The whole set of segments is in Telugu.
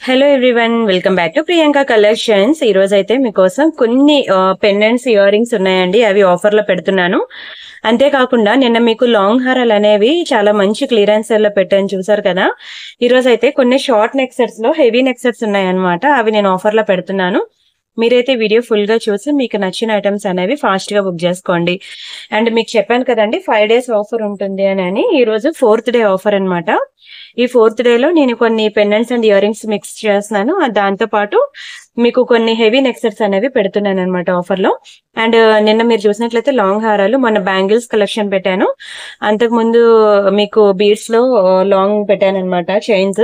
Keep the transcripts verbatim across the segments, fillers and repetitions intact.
Hello everyone, welcome back to Priyanka collections. ఈ రోజు అయితే మీకోసం కొన్ని పెండెంట్స్ ఇయర్ రింగ్స్ ఉన్నాయండి. అవి ఆఫర్ లో పెడుతున్నాను. అంతేకాకుండా నిన్న మీకు లాంగ్ హారాలు అనేవి చాలా మంచి క్లియరెన్స్ లో పెట్టాను, చూసారు కదా. ఈ రోజు అయితే కొన్ని షార్ట్ నెక్ సెట్స్ లో హెవీ నెక్ సెట్స్ ఉన్నాయన్నమాట. అవి నేను ఆఫర్ లో పెడుతున్నాను. మీరైతే వీడియో ఫుల్ గా చూసి మీకు నచ్చిన ఐటమ్స్ అనేవి ఫాస్ట్ గా బుక్ చేసుకోండి. అండ్ మీకు చెప్పాను కదండి ఫైవ్ డేస్ ఆఫర్ ఉంటుంది అని. ఈ రోజు ఫోర్త్ డే ఆఫర్ అనమాట. ఈ ఫోర్త్ డే లో నేను కొన్ని pendants and ear rings mix చేస్తున్నాను. దాంతో పాటు మీకు కొన్ని హెవీ నెక్ సెట్స్ అనేవి పెడుతున్నాను అనమాట ఆఫర్ లో. అండ్ నిన్న మీరు చూసినట్లయితే లాంగ్ హారాలు, మన బ్యాంగిల్స్ కలెక్షన్ పెట్టాను. అంతకు ముందు మీకు బీడ్స్ లో లాంగ్ పెట్టాను అనమాట, చైన్స్.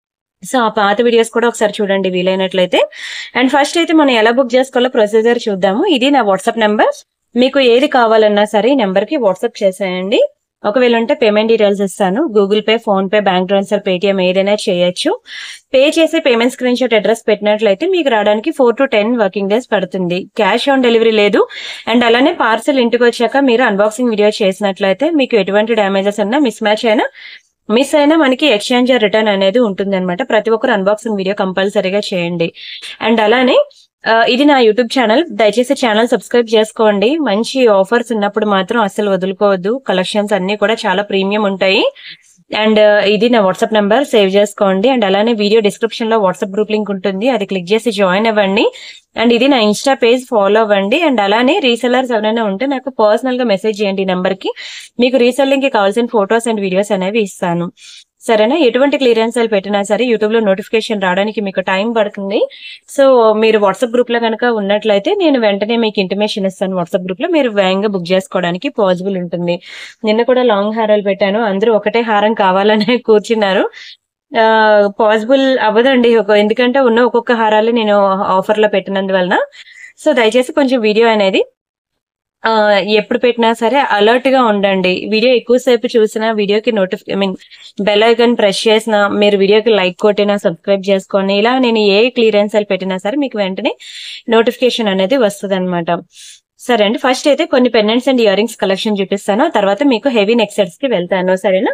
సో ఆ పాత వీడియోస్ కూడా ఒకసారి చూడండి వీలైనట్లయితే. అండ్ ఫస్ట్ అయితే మనం ఎలా బుక్ చేసుకోవాలో ప్రొసీజర్ చూద్దాము. ఇది నా వాట్సాప్ నెంబర్. మీకు ఏది కావాలన్నా సరే ఈ నెంబర్ కి వాట్సాప్ చేసేయండి. ఒకవేళ ఉంటే పేమెంట్ డీటెయిల్స్ ఇస్తాను. Google Pay, PhonePe, bank transfer, Paytm ఏదైనా చేయొచ్చు. పే చేసి పేమెంట్ స్క్రీన్ షాట్ అడ్రస్ పెట్టినట్లయితే మీకు రావడానికి four to ten working days పడుతుంది. క్యాష్ ఆన్ డెలివరీ లేదు. అండ్ అలానే పార్సల్ ఇంటికి వచ్చాక మీరు అన్బాక్సింగ్ వీడియో చేసినట్లయితే మీకు ఎటువంటి డ్యామేజెస్ అయినా, మిస్ మ్యాచ్ అయినా, మిస్ అయినా మనకి ఎక్స్చేంజ్ రిటర్న్ అనేది ఉంటుంది అనమాట. ప్రతి ఒక్కరు అన్బాక్సింగ్ వీడియో కంపల్సరీగా చేయండి. అండ్ అలానే ఇది నా యూట్యూబ్ ఛానల్. దయచేసి ఛానల్ సబ్స్క్రైబ్ చేసుకోండి. మంచి ఆఫర్స్ ఉన్నప్పుడు మాత్రం అస్సలు వదులుకోవద్దు. కలెక్షన్స్ అన్ని కూడా చాలా ప్రీమియం ఉంటాయి. అండ్ ఇది నా వాట్సాప్ నెంబర్, సేవ్ చేసుకోండి. అండ్ అలానే వీడియో డిస్క్రిప్షన్ లో వాట్సాప్ గ్రూప్ లింక్ ఉంటుంది, అది క్లిక్ చేసి జాయిన్ అవ్వండి. అండ్ ఇది నా ఇన్స్టా పేజ్, ఫాలో అవ్వండి. అండ్ అలానే రీసెలర్స్ ఎవరైనా ఉంటే నాకు పర్సనల్ గా మెసేజ్ చేయండి ఈ నెంబర్ కి. మీకు రీసెల్లింగ్ కి కావాల్సిన ఫొటోస్ అండ్ వీడియోస్ అనేవి ఇస్తాను, సరేనా. ఎటువంటి క్లియరెన్స్ సేల్ పెట్టినా సరే యూట్యూబ్ లో నోటిఫికేషన్ రావడానికి మీకు టైం పడుతుంది. సో మీరు వాట్సాప్ గ్రూప్ లో కనుక ఉన్నట్లయితే నేను వెంటనే మీకు ఇంటిమేషన్ ఇస్తాను. వాట్సాప్ గ్రూప్ లో మీరు వేగంగా బుక్ చేసుకోవడానికి పాసిబుల్ ఉంటుంది. నిన్న కూడా లాంగ్ హారాలు పెట్టాను. అందరూ ఒకటే హారం కావాలనే కూర్చున్నారు. ఆ పాసిబుల్ అవ్వదండి, ఒక ఎందుకంటే ఉన్న ఒక్కొక్క హారాలు నేను ఆఫర్ లో పెట్టినందువలన. సో దయచేసి కొంచెం వీడియో అనేది ఆ ఎప్పుడు పెట్టినా సరే అలర్ట్ గా ఉండండి. వీడియో ఎక్కువసేపు చూసినా, వీడియోకి నోటిఫి I mean bell icon press చేసినా, మీరు వీడియోకి లైక్ కొట్టినా, సబ్స్క్రైబ్ చేసుకొని, ఇలా నేను ఏ క్లియరెన్స్ పెట్టినా సరే మీకు వెంటనే నోటిఫికేషన్ అనేది వస్తుంది అనమాట. సరే అండి, ఫస్ట్ అయితే కొన్ని pendants and ear rings collection చూపిస్తాను. తర్వాత మీకు హెవీ నెక్ సెట్స్ కి వెళ్తాను, సరేనా.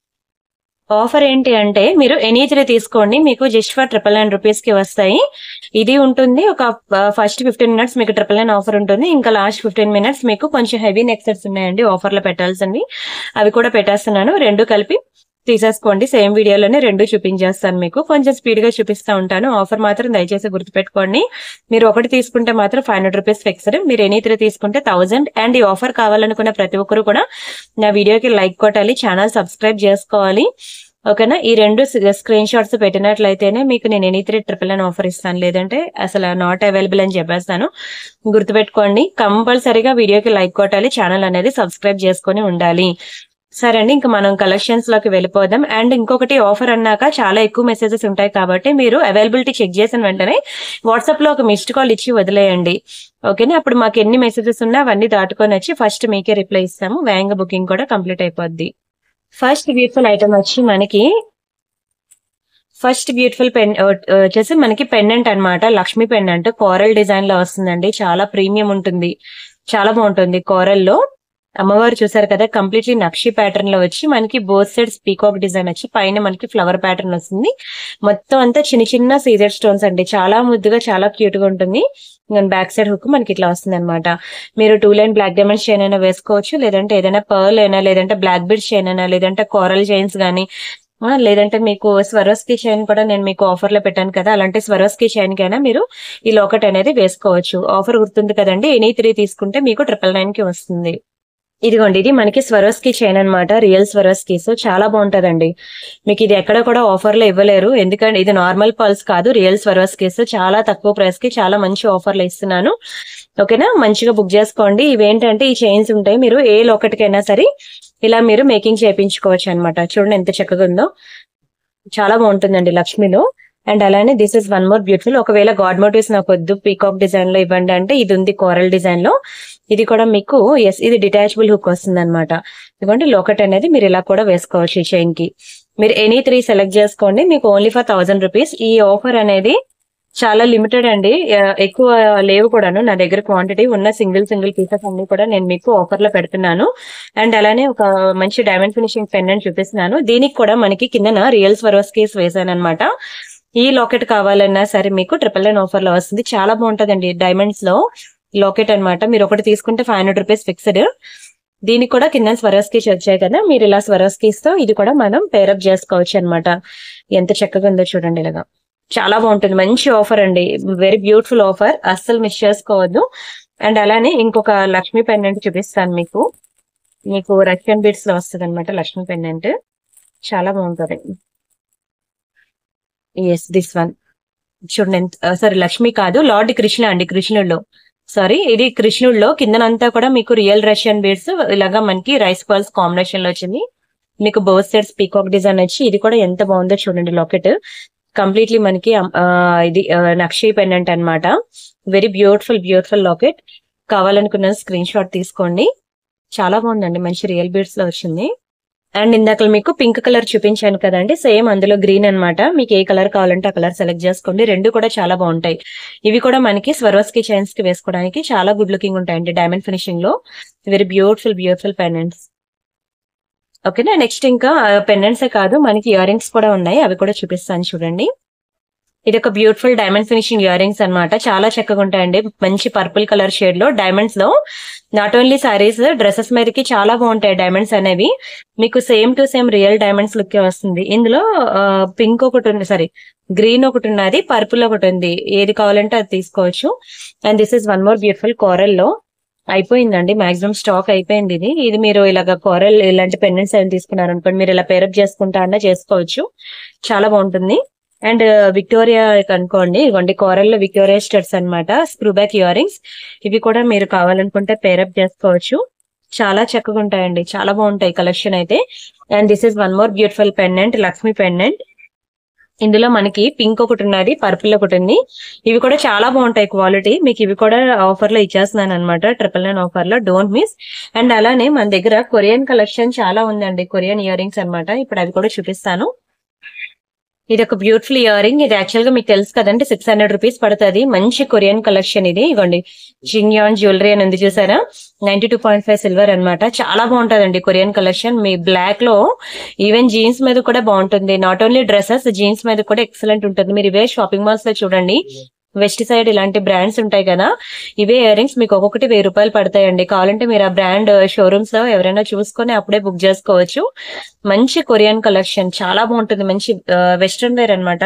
ఆఫర్ ఏంటి అంటే మీరు ఎనీ త్రీ తీసుకోండి, మీకు just for triple nine rupees కి వస్తాయి. ఇది ఉంటుంది ఒక ఫస్ట్ ఫిఫ్టీన్ మినిట్స్ మీకు ట్రిపుల్ నైన్ ఆఫర్ ఉంటుంది. ఇంకా లాస్ట్ ఫిఫ్టీన్ మినిట్స్ మీకు కొంచెం హెవీ నెక్ సెట్స్ ఉన్నాయండి ఆఫర్ లో పెట్టాల్సింది, అవి కూడా పెట్టేస్తున్నాను. రెండు కలిపి తీసేసుకోండి. సేమ్ వీడియోలోనే రెండు చూపించేస్తాను మీకు. కొంచెం స్పీడ్ గా చూపిస్తా ఉంటాను. ఆఫర్ మాత్రం దయచేసి గుర్తుపెట్టుకోండి. మీరు ఒకటి తీసుకుంటే మాత్రం ఫైవ్ హండ్రెడ్ రూపీస్ ఫిక్స్డ్, మీరు ఎనీ త్రీ తీసుకుంటే థౌసండ్. అండ్ ఈ ఆఫర్ కావాలనుకున్న ప్రతి ఒక్కరు కూడా నా వీడియోకి లైక్ కొట్టాలి, ఛానల్ సబ్స్క్రైబ్ చేసుకోవాలి, ఓకేనా. ఈ రెండు స్క్రీన్ షాట్స్ పెట్టినట్లయితేనే మీకు నేను any three triple nine offer ఇస్తాను, లేదంటే అసలు నాట్ అవైలబుల్ అని చెప్పేస్తాను. గుర్తుపెట్టుకోండి. కంపల్సరీగా వీడియోకి లైక్ కొట్టాలి, ఛానల్ అనేది సబ్స్క్రైబ్ చేసుకుని ఉండాలి, సరే అండి. ఇంకా మనం కలెక్షన్స్ లోకి వెళ్ళిపోదాం. అండ్ ఇంకొకటి, ఆఫర్ అన్నాక చాలా ఎక్కువ మెసేజెస్ ఉంటాయి కాబట్టి మీరు అవైలబిలిటీ చెక్ చేసిన వెంటనే వాట్సాప్ లో ఒక మిస్డ్ కాల్ ఇచ్చి వదిలేయండి, ఓకేనా. అప్పుడు మాకు ఎన్ని మెసేజెస్ ఉన్నా అవన్నీ దాటుకొని వచ్చి ఫస్ట్ మీకే రిప్లై ఇస్తాము. వేగంగా బుకింగ్ కూడా కంప్లీట్ అయిపోద్ది. ఫస్ట్ బ్యూటిఫుల్ ఐటమ్ వచ్చి మనకి ఫస్ట్ బ్యూటిఫుల్ పెన్ వచ్చేసి మనకి పెండెంట్ అన్నమాట. లక్ష్మీ పెండెంట్ కోరల్ డిజైన్ లో వస్తుందండి. చాలా ప్రీమియం ఉంటుంది, చాలా బాగుంటుంది. కోరల్ లో అమ్మవారు చూసారు కదా, కంప్లీట్లీ నక్షి ప్యాటర్న్ లో వచ్చి మనకి బోత్ సైడ్స్ పీకాక్ డిజైన్ వచ్చి పైన మనకి ఫ్లవర్ ప్యాటర్న్ వస్తుంది. మొత్తం అంతా చిన్న చిన్న సీజర్ స్టోన్స్ అండి. చాలా ముద్దుగా, చాలా క్యూట్ గా ఉంటుంది. బ్యాక్ సైడ్ హుక్ మనకి ఇట్లా వస్తుంది అనమాట. మీరు two line black diamonds chain అయినా వేసుకోవచ్చు, లేదంటే ఏదైనా పర్ల్ అయినా, లేదంటే బ్లాక్ బీడ్స్ చైన్ అయినా, లేదంటే కోరల్ చైన్స్ గానీ, లేదంటే మీకు స్వరోస్కి చైన్ కూడా నేను మీకు ఆఫర్ లో పెట్టాను కదా, అలాంటి స్వరోస్కి చైన్ కైనా మీరు ఈ లోకెట్ అనేది వేసుకోవచ్చు. ఆఫర్ గుర్తుంది కదండి, ఎనీ త్రీ తీసుకుంటే మీకు ట్రిపుల్ నైన్ కి వస్తుంది. ఇదిగోండి, ఇది మనకి స్వరోస్కి చైన్ అనమాట, రియల్ స్వరోస్కి. సో చాలా బాగుంటదండి. మీకు ఇది ఎక్కడ కూడా ఆఫర్ లో ఇవ్వలేరు, ఎందుకంటే ఇది నార్మల్ పర్ల్స్ కాదు, రియల్ స్వరోస్కి. సో చాలా తక్కువ ప్రైస్ కి చాలా మంచి ఆఫర్లు ఇస్తున్నాను, ఓకేనా. మంచిగా బుక్ చేసుకోండి. ఇవేంటంటే ఈ చైన్స్ ఉంటాయి, మీరు ఏ లోకెట్కైనా సరే ఇలా మీరు మేకింగ్ చేయించుకోవచ్చు అనమాట. చూడండి ఎంత చక్కగా ఉందో, చాలా బాగుంటుందండి లక్ష్మిలో. అండ్ అలానే this is one more beautiful. ఒకవేళ గాడ్ మోటివ్స్ నాకు వద్దు, పీకాక్ డిజైన్ లో ఇవ్వండి అంటే ఇది ఉంది కోరల్ డిజైన్ లో. ఇది కూడా మీకు ఎస్ ఇది డిటాచబుల్ హుక్ వస్తుంది అనమాట. ఎందుకంటే లోకెట్ అనేది మీరు ఇలా కూడా వేసుకోవచ్చు ఈ చైన్ కి. మీరు ఎనీ త్రీ సెలెక్ట్ చేసుకోండి, మీకు ఓన్లీ ఫర్ థౌసండ్ రూపీస్. ఈ ఆఫర్ అనేది చాలా లిమిటెడ్ అండి, ఎక్కువ లేవు కూడాను నా దగ్గర. క్వాంటిటీ ఉన్న సింగిల్ సింగిల్ పీసెస్ అన్ని కూడా నేను మీకు ఆఫర్ లో పెడుతున్నాను. అండ్ అలానే ఒక మంచి డైమండ్ ఫినిషింగ్ పెండెంట్ చూపిస్తున్నాను. దీనికి కూడా మనకి కిందన రియల్ స్వరోస్కీస్ వేసాను అనమాట. ఈ లాకెట్ కావాలన్నా సరే మీకు ట్రిపుల్ నైన్ ఆఫర్ లో వస్తుంది. చాలా బాగుంటదండి. డైమండ్స్ లో లాకెట్ అన్నమాట. మీరు ఒకటి తీసుకుంటే ఫైవ్ హండ్రెడ్ రూపీస్ ఫిక్స్డ్. దీనికి కూడా కింద స్వరోస్కీస్ వచ్చాయి కదా, మీరు ఇలా స్వరోస్కీస్ తో ఇది కూడా మనం పేరప్ చేసుకోవచ్చు అన్నమాట. ఎంత చక్కగా ఉందో చూడండి. ఇలాగా చాలా బాగుంటుంది. మంచి ఆఫర్ అండి. Very beautiful offer. అస్సలు మిస్ చేసుకోవద్దు. అండ్ అలానే ఇంకొక లక్ష్మీ పెండెంట్ చూపిస్తాను మీకు. మీకు రష్యన్ బీడ్స్ లో వస్తుంది అనమాట లక్ష్మీ పెండెంట్. చాలా బాగుంటుంది. ఎస్ దిస్ వన్ చూడండి. సారీ లక్ష్మి కాదు, లార్డ్ కృష్ణ అండి. కృష్ణుడిలో సారీ ఇది కృష్ణుడిలో కిందనంతా కూడా మీకు రియల్ రష్యన్ బీడ్స్ ఇలాగా మనకి రైస్ పర్ల్స్ కాంబినేషన్ లో వచ్చింది. మీకు బోత్ సైడ్స్ పీకాక్ డిజైన్ వచ్చి ఇది కూడా ఎంత బాగుందో చూడండి. లాకెట్ కంప్లీట్లీ మనకి ఇది నక్షి పెండెంట్ అన్నమాట. Very beautiful beautiful locket. కావాలనుకున్న స్క్రీన్ షాట్ తీసుకోండి. చాలా బాగుందండి. మంచి రియల్ బీడ్స్ లో వచ్చింది. అండ్ ఇందాక మీకు పింక్ కలర్ చూపించాను కదండి, సేమ్ అందులో గ్రీన్ అన్నమాట. మీకు ఏ కలర్ కావాలంటే ఆ కలర్ సెలెక్ట్ చేసుకోండి. రెండు కూడా చాలా బాగుంటాయి. ఇవి కూడా మనకి స్వరోస్కి చైన్స్ కి వేసుకోవడానికి చాలా గుడ్ లుకింగ్ ఉంటాయండి. డైమండ్ ఫినిషింగ్ లో వెరీ బ్యూటిఫుల్ బ్యూటిఫుల్ పెండెంట్స్. ఓకేనా. నెక్స్ట్ ఇంకా పెండెంట్సే కాదు, మనకి ఇయర్ రింగ్స్ కూడా ఉన్నాయి. అవి కూడా చూపిస్తాను చూడండి. ఇది ఒక beautiful diamond finishing ear rings అనమాట. చాలా చక్కగా ఉంటాయండి. మంచి పర్పుల్ కలర్ షేడ్ లో డైమండ్స్ లో నాట్ ఓన్లీ సారీస్ డ్రెస్సెస్ మీదకి చాలా బాగుంటాయి డైమండ్స్ అనేవి. మీకు same to same real diamonds look వస్తుంది. ఇందులో పింక్ ఒకటి ఉంది, సారీ గ్రీన్ ఒకటి ఉన్నది, పర్పుల్ ఒకటి ఉంది. ఏది కావాలంటే అది తీసుకోవచ్చు. And this is one more beautiful coral లో. అయిపోయిందండి, మాక్సిమం స్టాక్ అయిపోయింది. ఇది ఇది మీరు ఇలాగ కోరల్ ఇలాంటి పెండెంట్స్ ఏమైనా తీసుకున్నారు అనుకోండి, మీరు ఇలా పేరప్ చేసుకుంటా అన్నా చేసుకోవచ్చు. చాలా బాగుంటుంది. అండ్ విక్టోరియా అనుకోండి, ఇవ్వండి కోరల్ లో విక్టోరియా స్టడ్స్ అనమాట. Screw back year rings. ఇవి కూడా మీరు కావాలనుకుంటే పేరప్ చేసుకోవచ్చు. చాలా చక్కగా ఉంటాయండి. చాలా బాగుంటాయి కలెక్షన్ అయితే. And this is one more beautiful pendant, Lakshmi pendant. ఇందులో మనకి పింక్ ఒకటి ఉన్నది, పర్పుల్ ఒకటి ఉంది. ఇవి కూడా చాలా బాగుంటాయి క్వాలిటీ. మీకు ఇవి కూడా ఆఫర్ లో ఇచ్చేస్తున్నాను అనమాట, ట్రిపుల్ నైన్ ఆఫర్ లో. Don't miss. అండ్ అలానే మన దగ్గర కొరియన్ కలెక్షన్ చాలా ఉందండి. కొరియన్ ఇయర్ రింగ్స్ అనమాట. ఇప్పుడు అవి కూడా చూపిస్తాను. ఇది ఒక బ్యూటిఫుల్ ఇయర్ రింగ్. ఇది యాక్చువల్ గా మీకు తెలుసు కదండి, సిక్స్ హండ్రెడ్ రూపీస్ పడుతుంది. మంచి కొరియన్ కలెక్షన్ ఇది. ఇవ్వండి జిన్యాన్ జ్యువెలరీ అని ఉంది చూసారా, ninety two point five silver అనమాట. చాలా బాగుంటదండి కొరియన్ కలెక్షన్. మీ బ్లాక్ లో ఈవెన్ జీన్స్ మీద కూడా బాగుంటుంది. నాట్ ఓన్లీ డ్రెస్సెస్, జీన్స్ మీద కూడా ఎక్సలెంట్ ఉంటుంది. మీరు ఇవే షాపింగ్ మాల్స్ లో చూడండి, వెస్ట్ సైడ్ ఇలాంటి బ్రాండ్స్ ఉంటాయి కదా, ఇవే ఇయర్ రింగ్స్ మీకు ఒక్కొక్కటి వెయ్యి రూపాయలు పడతాయండి. కావాలంటే మీరు ఆ బ్రాండ్ షోరూమ్స్ లో ఎవరైనా చూసుకొని అప్పుడే బుక్ చేసుకోవచ్చు. మంచి కొరియన్ కలెక్షన్ చాలా బాగుంటుంది. మంచి వెస్ట్రన్ వేర్ అనమాట.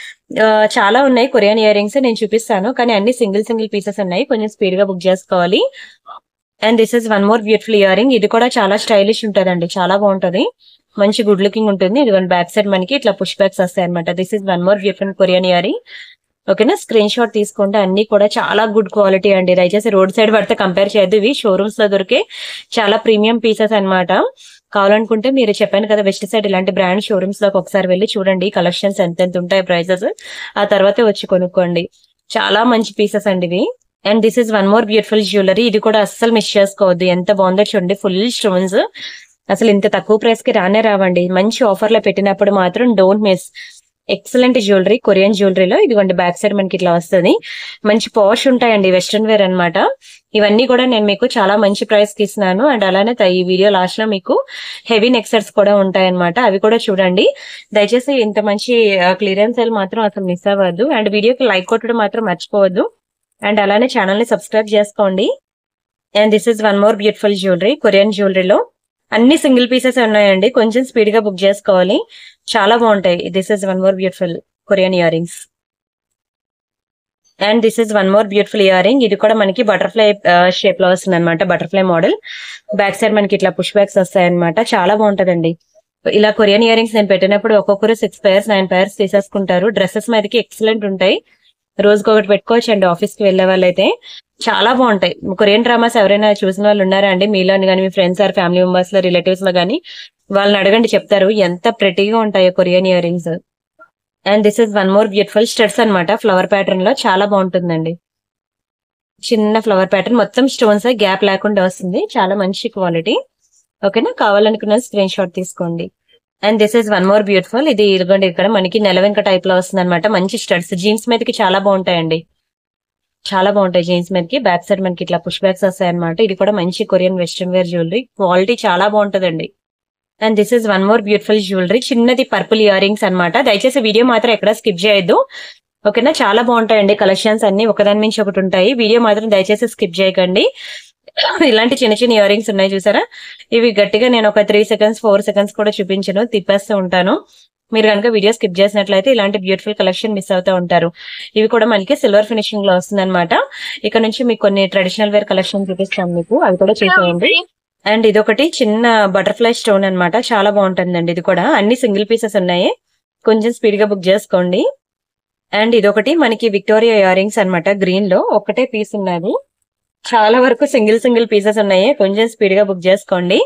చాలా ఉన్నాయి కొరియన్ ఇయర్ రింగ్స్, నేను చూపిస్తాను. కానీ అన్ని సింగిల్ సింగిల్ పీసెస్ ఉన్నాయి, కొంచెం స్పీడ్ గా బుక్ చేసుకోవాలి. And this is one more beautiful ear ring. ఇది కూడా చాలా స్టైలిష్ ఉంటదండి, చాలా బాగుంటది. మంచి గుడ్ లుకింగ్ ఉంటుంది. ఇది బ్యాక్ సైడ్ మనకి ఇట్లా పుష్ బ్యాక్స్ వస్తాయి అనమాట. This is one more beautiful Korean ear ring. ఓకేనా. స్క్రీన్ షాట్ తీసుకుంటే అన్ని కూడా చాలా గుడ్ క్వాలిటీ అండి. దయచేసి రోడ్ సైడ్ పడితే కంపేర్ చేయద్దు. ఇవి షోరూమ్స్ లో దొరికే చాలా ప్రీమియం పీసెస్ అనమాట. కావాలనుకుంటే మీరు చెప్పాను కదా, వెస్ట్ సైడ్ ఇలాంటి బ్రాండ్ షోరూమ్స్ లోకి ఒకసారి వెళ్ళి చూడండి కలెక్షన్స్ ఎంత ఎంత ఉంటాయి ప్రైసెస్. ఆ తర్వాతే వచ్చి కొనుక్కోండి. చాలా మంచి పీసెస్ అండి ఇవి. And this is one more beautiful jewellery. ఇది కూడా అస్సలు మిస్ చేసుకోవద్దు. ఎంత బాగుందో చూడండి. Full stones. అసలు ఇంత తక్కువ ప్రైస్ కి రానే రావండి. మంచి ఆఫర్ లో పెట్టినప్పుడు మాత్రం don't miss. Excellent jewellery, Korean జ్యువెలరీలో. ఇదిగోండి బ్యాక్ సైడ్ మనకి ఇట్లా వస్తుంది. మంచి పాష్ ఉంటాయండి, వెస్ట్రన్ వేర్ అనమాట. ఇవన్నీ కూడా నేను మీకు చాలా మంచి ప్రైస్ కి ఇస్తున్నాను. అండ్ అలానే ఈ వీడియో లాస్ట్ లో మీకు హెవీ నెక్ సెట్స్ కూడా ఉంటాయన్నమాట. అవి కూడా చూడండి. దయచేసి ఇంత మంచి క్లియరెన్స్ సేల్ మాత్రం అసలు మిస్ అవ్వద్దు. అండ్ వీడియోకి లైక్ కొట్టడం మాత్రం మర్చిపోవద్దు. అండ్ అలానే ఛానల్ ని సబ్స్క్రైబ్ చేసుకోండి. And this is one more beautiful jewellery, Korean జ్యువెలరీలో. అన్ని సింగిల్ పీసెస్ ఉన్నాయండి, కొంచెం స్పీడ్ గా బుక్ చేసుకోవాలి. చాలా బాగుంటాయి. This is one more beautiful Korean ear rings. And this is one more beautiful ear ring. ఇది కూడా మనకి బటర్ఫ్లై షేప్ లో వస్తుంది అనమాట, బటర్ఫ్లై మోడల్. బ్యాక్ సైడ్ మనకి ఇట్లా పుష్ బ్యాక్స్ వస్తాయి అనమాట. చాలా బాగుంటదండి. ఇలా కొరియన్ ఇయర్ రింగ్స్ నేను పెట్టినప్పుడు ఒక్కొక్కరు సిక్స్ పేర్స్ నైన్ పేర్స్ తీసేసుకుంటారు. డ్రెస్సెస్ మీదకి ఎక్సలెంట్ ఉంటాయి. రోజుకి ఒకటి పెట్టుకోవచ్చు అండి ఆఫీస్ కి వెళ్లే వాళ్ళైతే. చాలా బాగుంటాయి. కొరియన్ డ్రామాస్ ఎవరైనా చూసిన వాళ్ళు ఉన్నారా అండి మీలో కానీ, మీ ఫ్రెండ్స్ ఆర్ ఫ్యామిలీ మెంబర్స్ లో, రిలేటివ్స్ లో కానీ వాళ్ళని అడగండి, చెప్తారు ఎంత ప్రెటీగా ఉంటాయో Korean ear rings. And this is one more beautiful studs అనమాట, ఫ్లవర్ ప్యాటర్న్ లో. చాలా బాగుంటుందండి. చిన్న ఫ్లవర్ ప్యాటర్న్, మొత్తం స్టోన్స్, గ్యాప్ లేకుండా వస్తుంది. చాలా మంచి క్వాలిటీ. ఓకేనా. కావాలనుకున్న స్క్రీన్ షాట్ తీసుకోండి. And this is one more beautiful. ఇది ఇదిగోండి ఇక్కడ మనకి నెలవెంక టైప్ లో వస్తుంది అనమాట. మంచి స్టడ్స్, జీన్స్ మీదకి చాలా బాగుంటాయండి. చాలా బాగుంటాయి జీన్స్ మీదకి. బ్యాక్ సైడ్ మనకి ఇట్లా పుష్ బ్యాక్స్ వస్తాయి అనమాట. ఇది కూడా మంచి Korean western wear jewellery. Quality చాలా బాగుంటదండి. And this is one more beautiful jewellery, చిన్నది పర్పుల్ ఇయర్ రింగ్స్ అనమాట. దయచేసి వీడియో మాత్రం ఎక్కడ స్కిప్ చేయొద్దు, ఓకేనా. చాలా బాగుంటాయండి కలెక్షన్స్ అన్ని, ఒకదాని నుంచి ఒకటి ఉంటాయి. వీడియో మాత్రం దయచేసి స్కిప్ చేయకండి. ఇలాంటి చిన్న చిన్న ఇయర్ రింగ్స్ ఉన్నాయి చూసారా, ఇవి గట్టిగా నేను ఒక త్రీ సెకండ్స్ ఫోర్ సెకండ్స్ కూడా చూపించను, తిప్పేస్తూ ఉంటాను. మీరు కనుక వీడియో స్కిప్ చేసినట్లయితే ఇలాంటి బ్యూటిఫుల్ కలెక్షన్ మిస్ అవుతూ ఉంటారు. ఇవి కూడా మనకి సిల్వర్ ఫినిషింగ్ లో వస్తుంది అనమాట. ఇక్కడ నుంచి మీకు కొన్ని ట్రెడిషనల్ వేర్ కలెక్షన్ చూపిస్తాను మీకు, అవి కూడా చూసేయండి. అండ్ ఇదొకటి చిన్న బటర్ఫ్లై స్టోన్ అన్నమాట, చాలా బాగుంటుందండి. ఇది కూడా అన్ని సింగిల్ పీసెస్ ఉన్నాయి, కొంచెం స్పీడ్ గా బుక్ చేసుకోండి. అండ్ ఇదొకటి మనకి విక్టోరియా ఇయర్ రింగ్స్ అనమాట, గ్రీన్ లో ఒకటే పీస్ ఉన్నది, చాలా వరకు సింగిల్ సింగిల్ పీసెస్ ఉన్నాయి, కొంచెం స్పీడ్ గా బుక్ చేసుకోండి.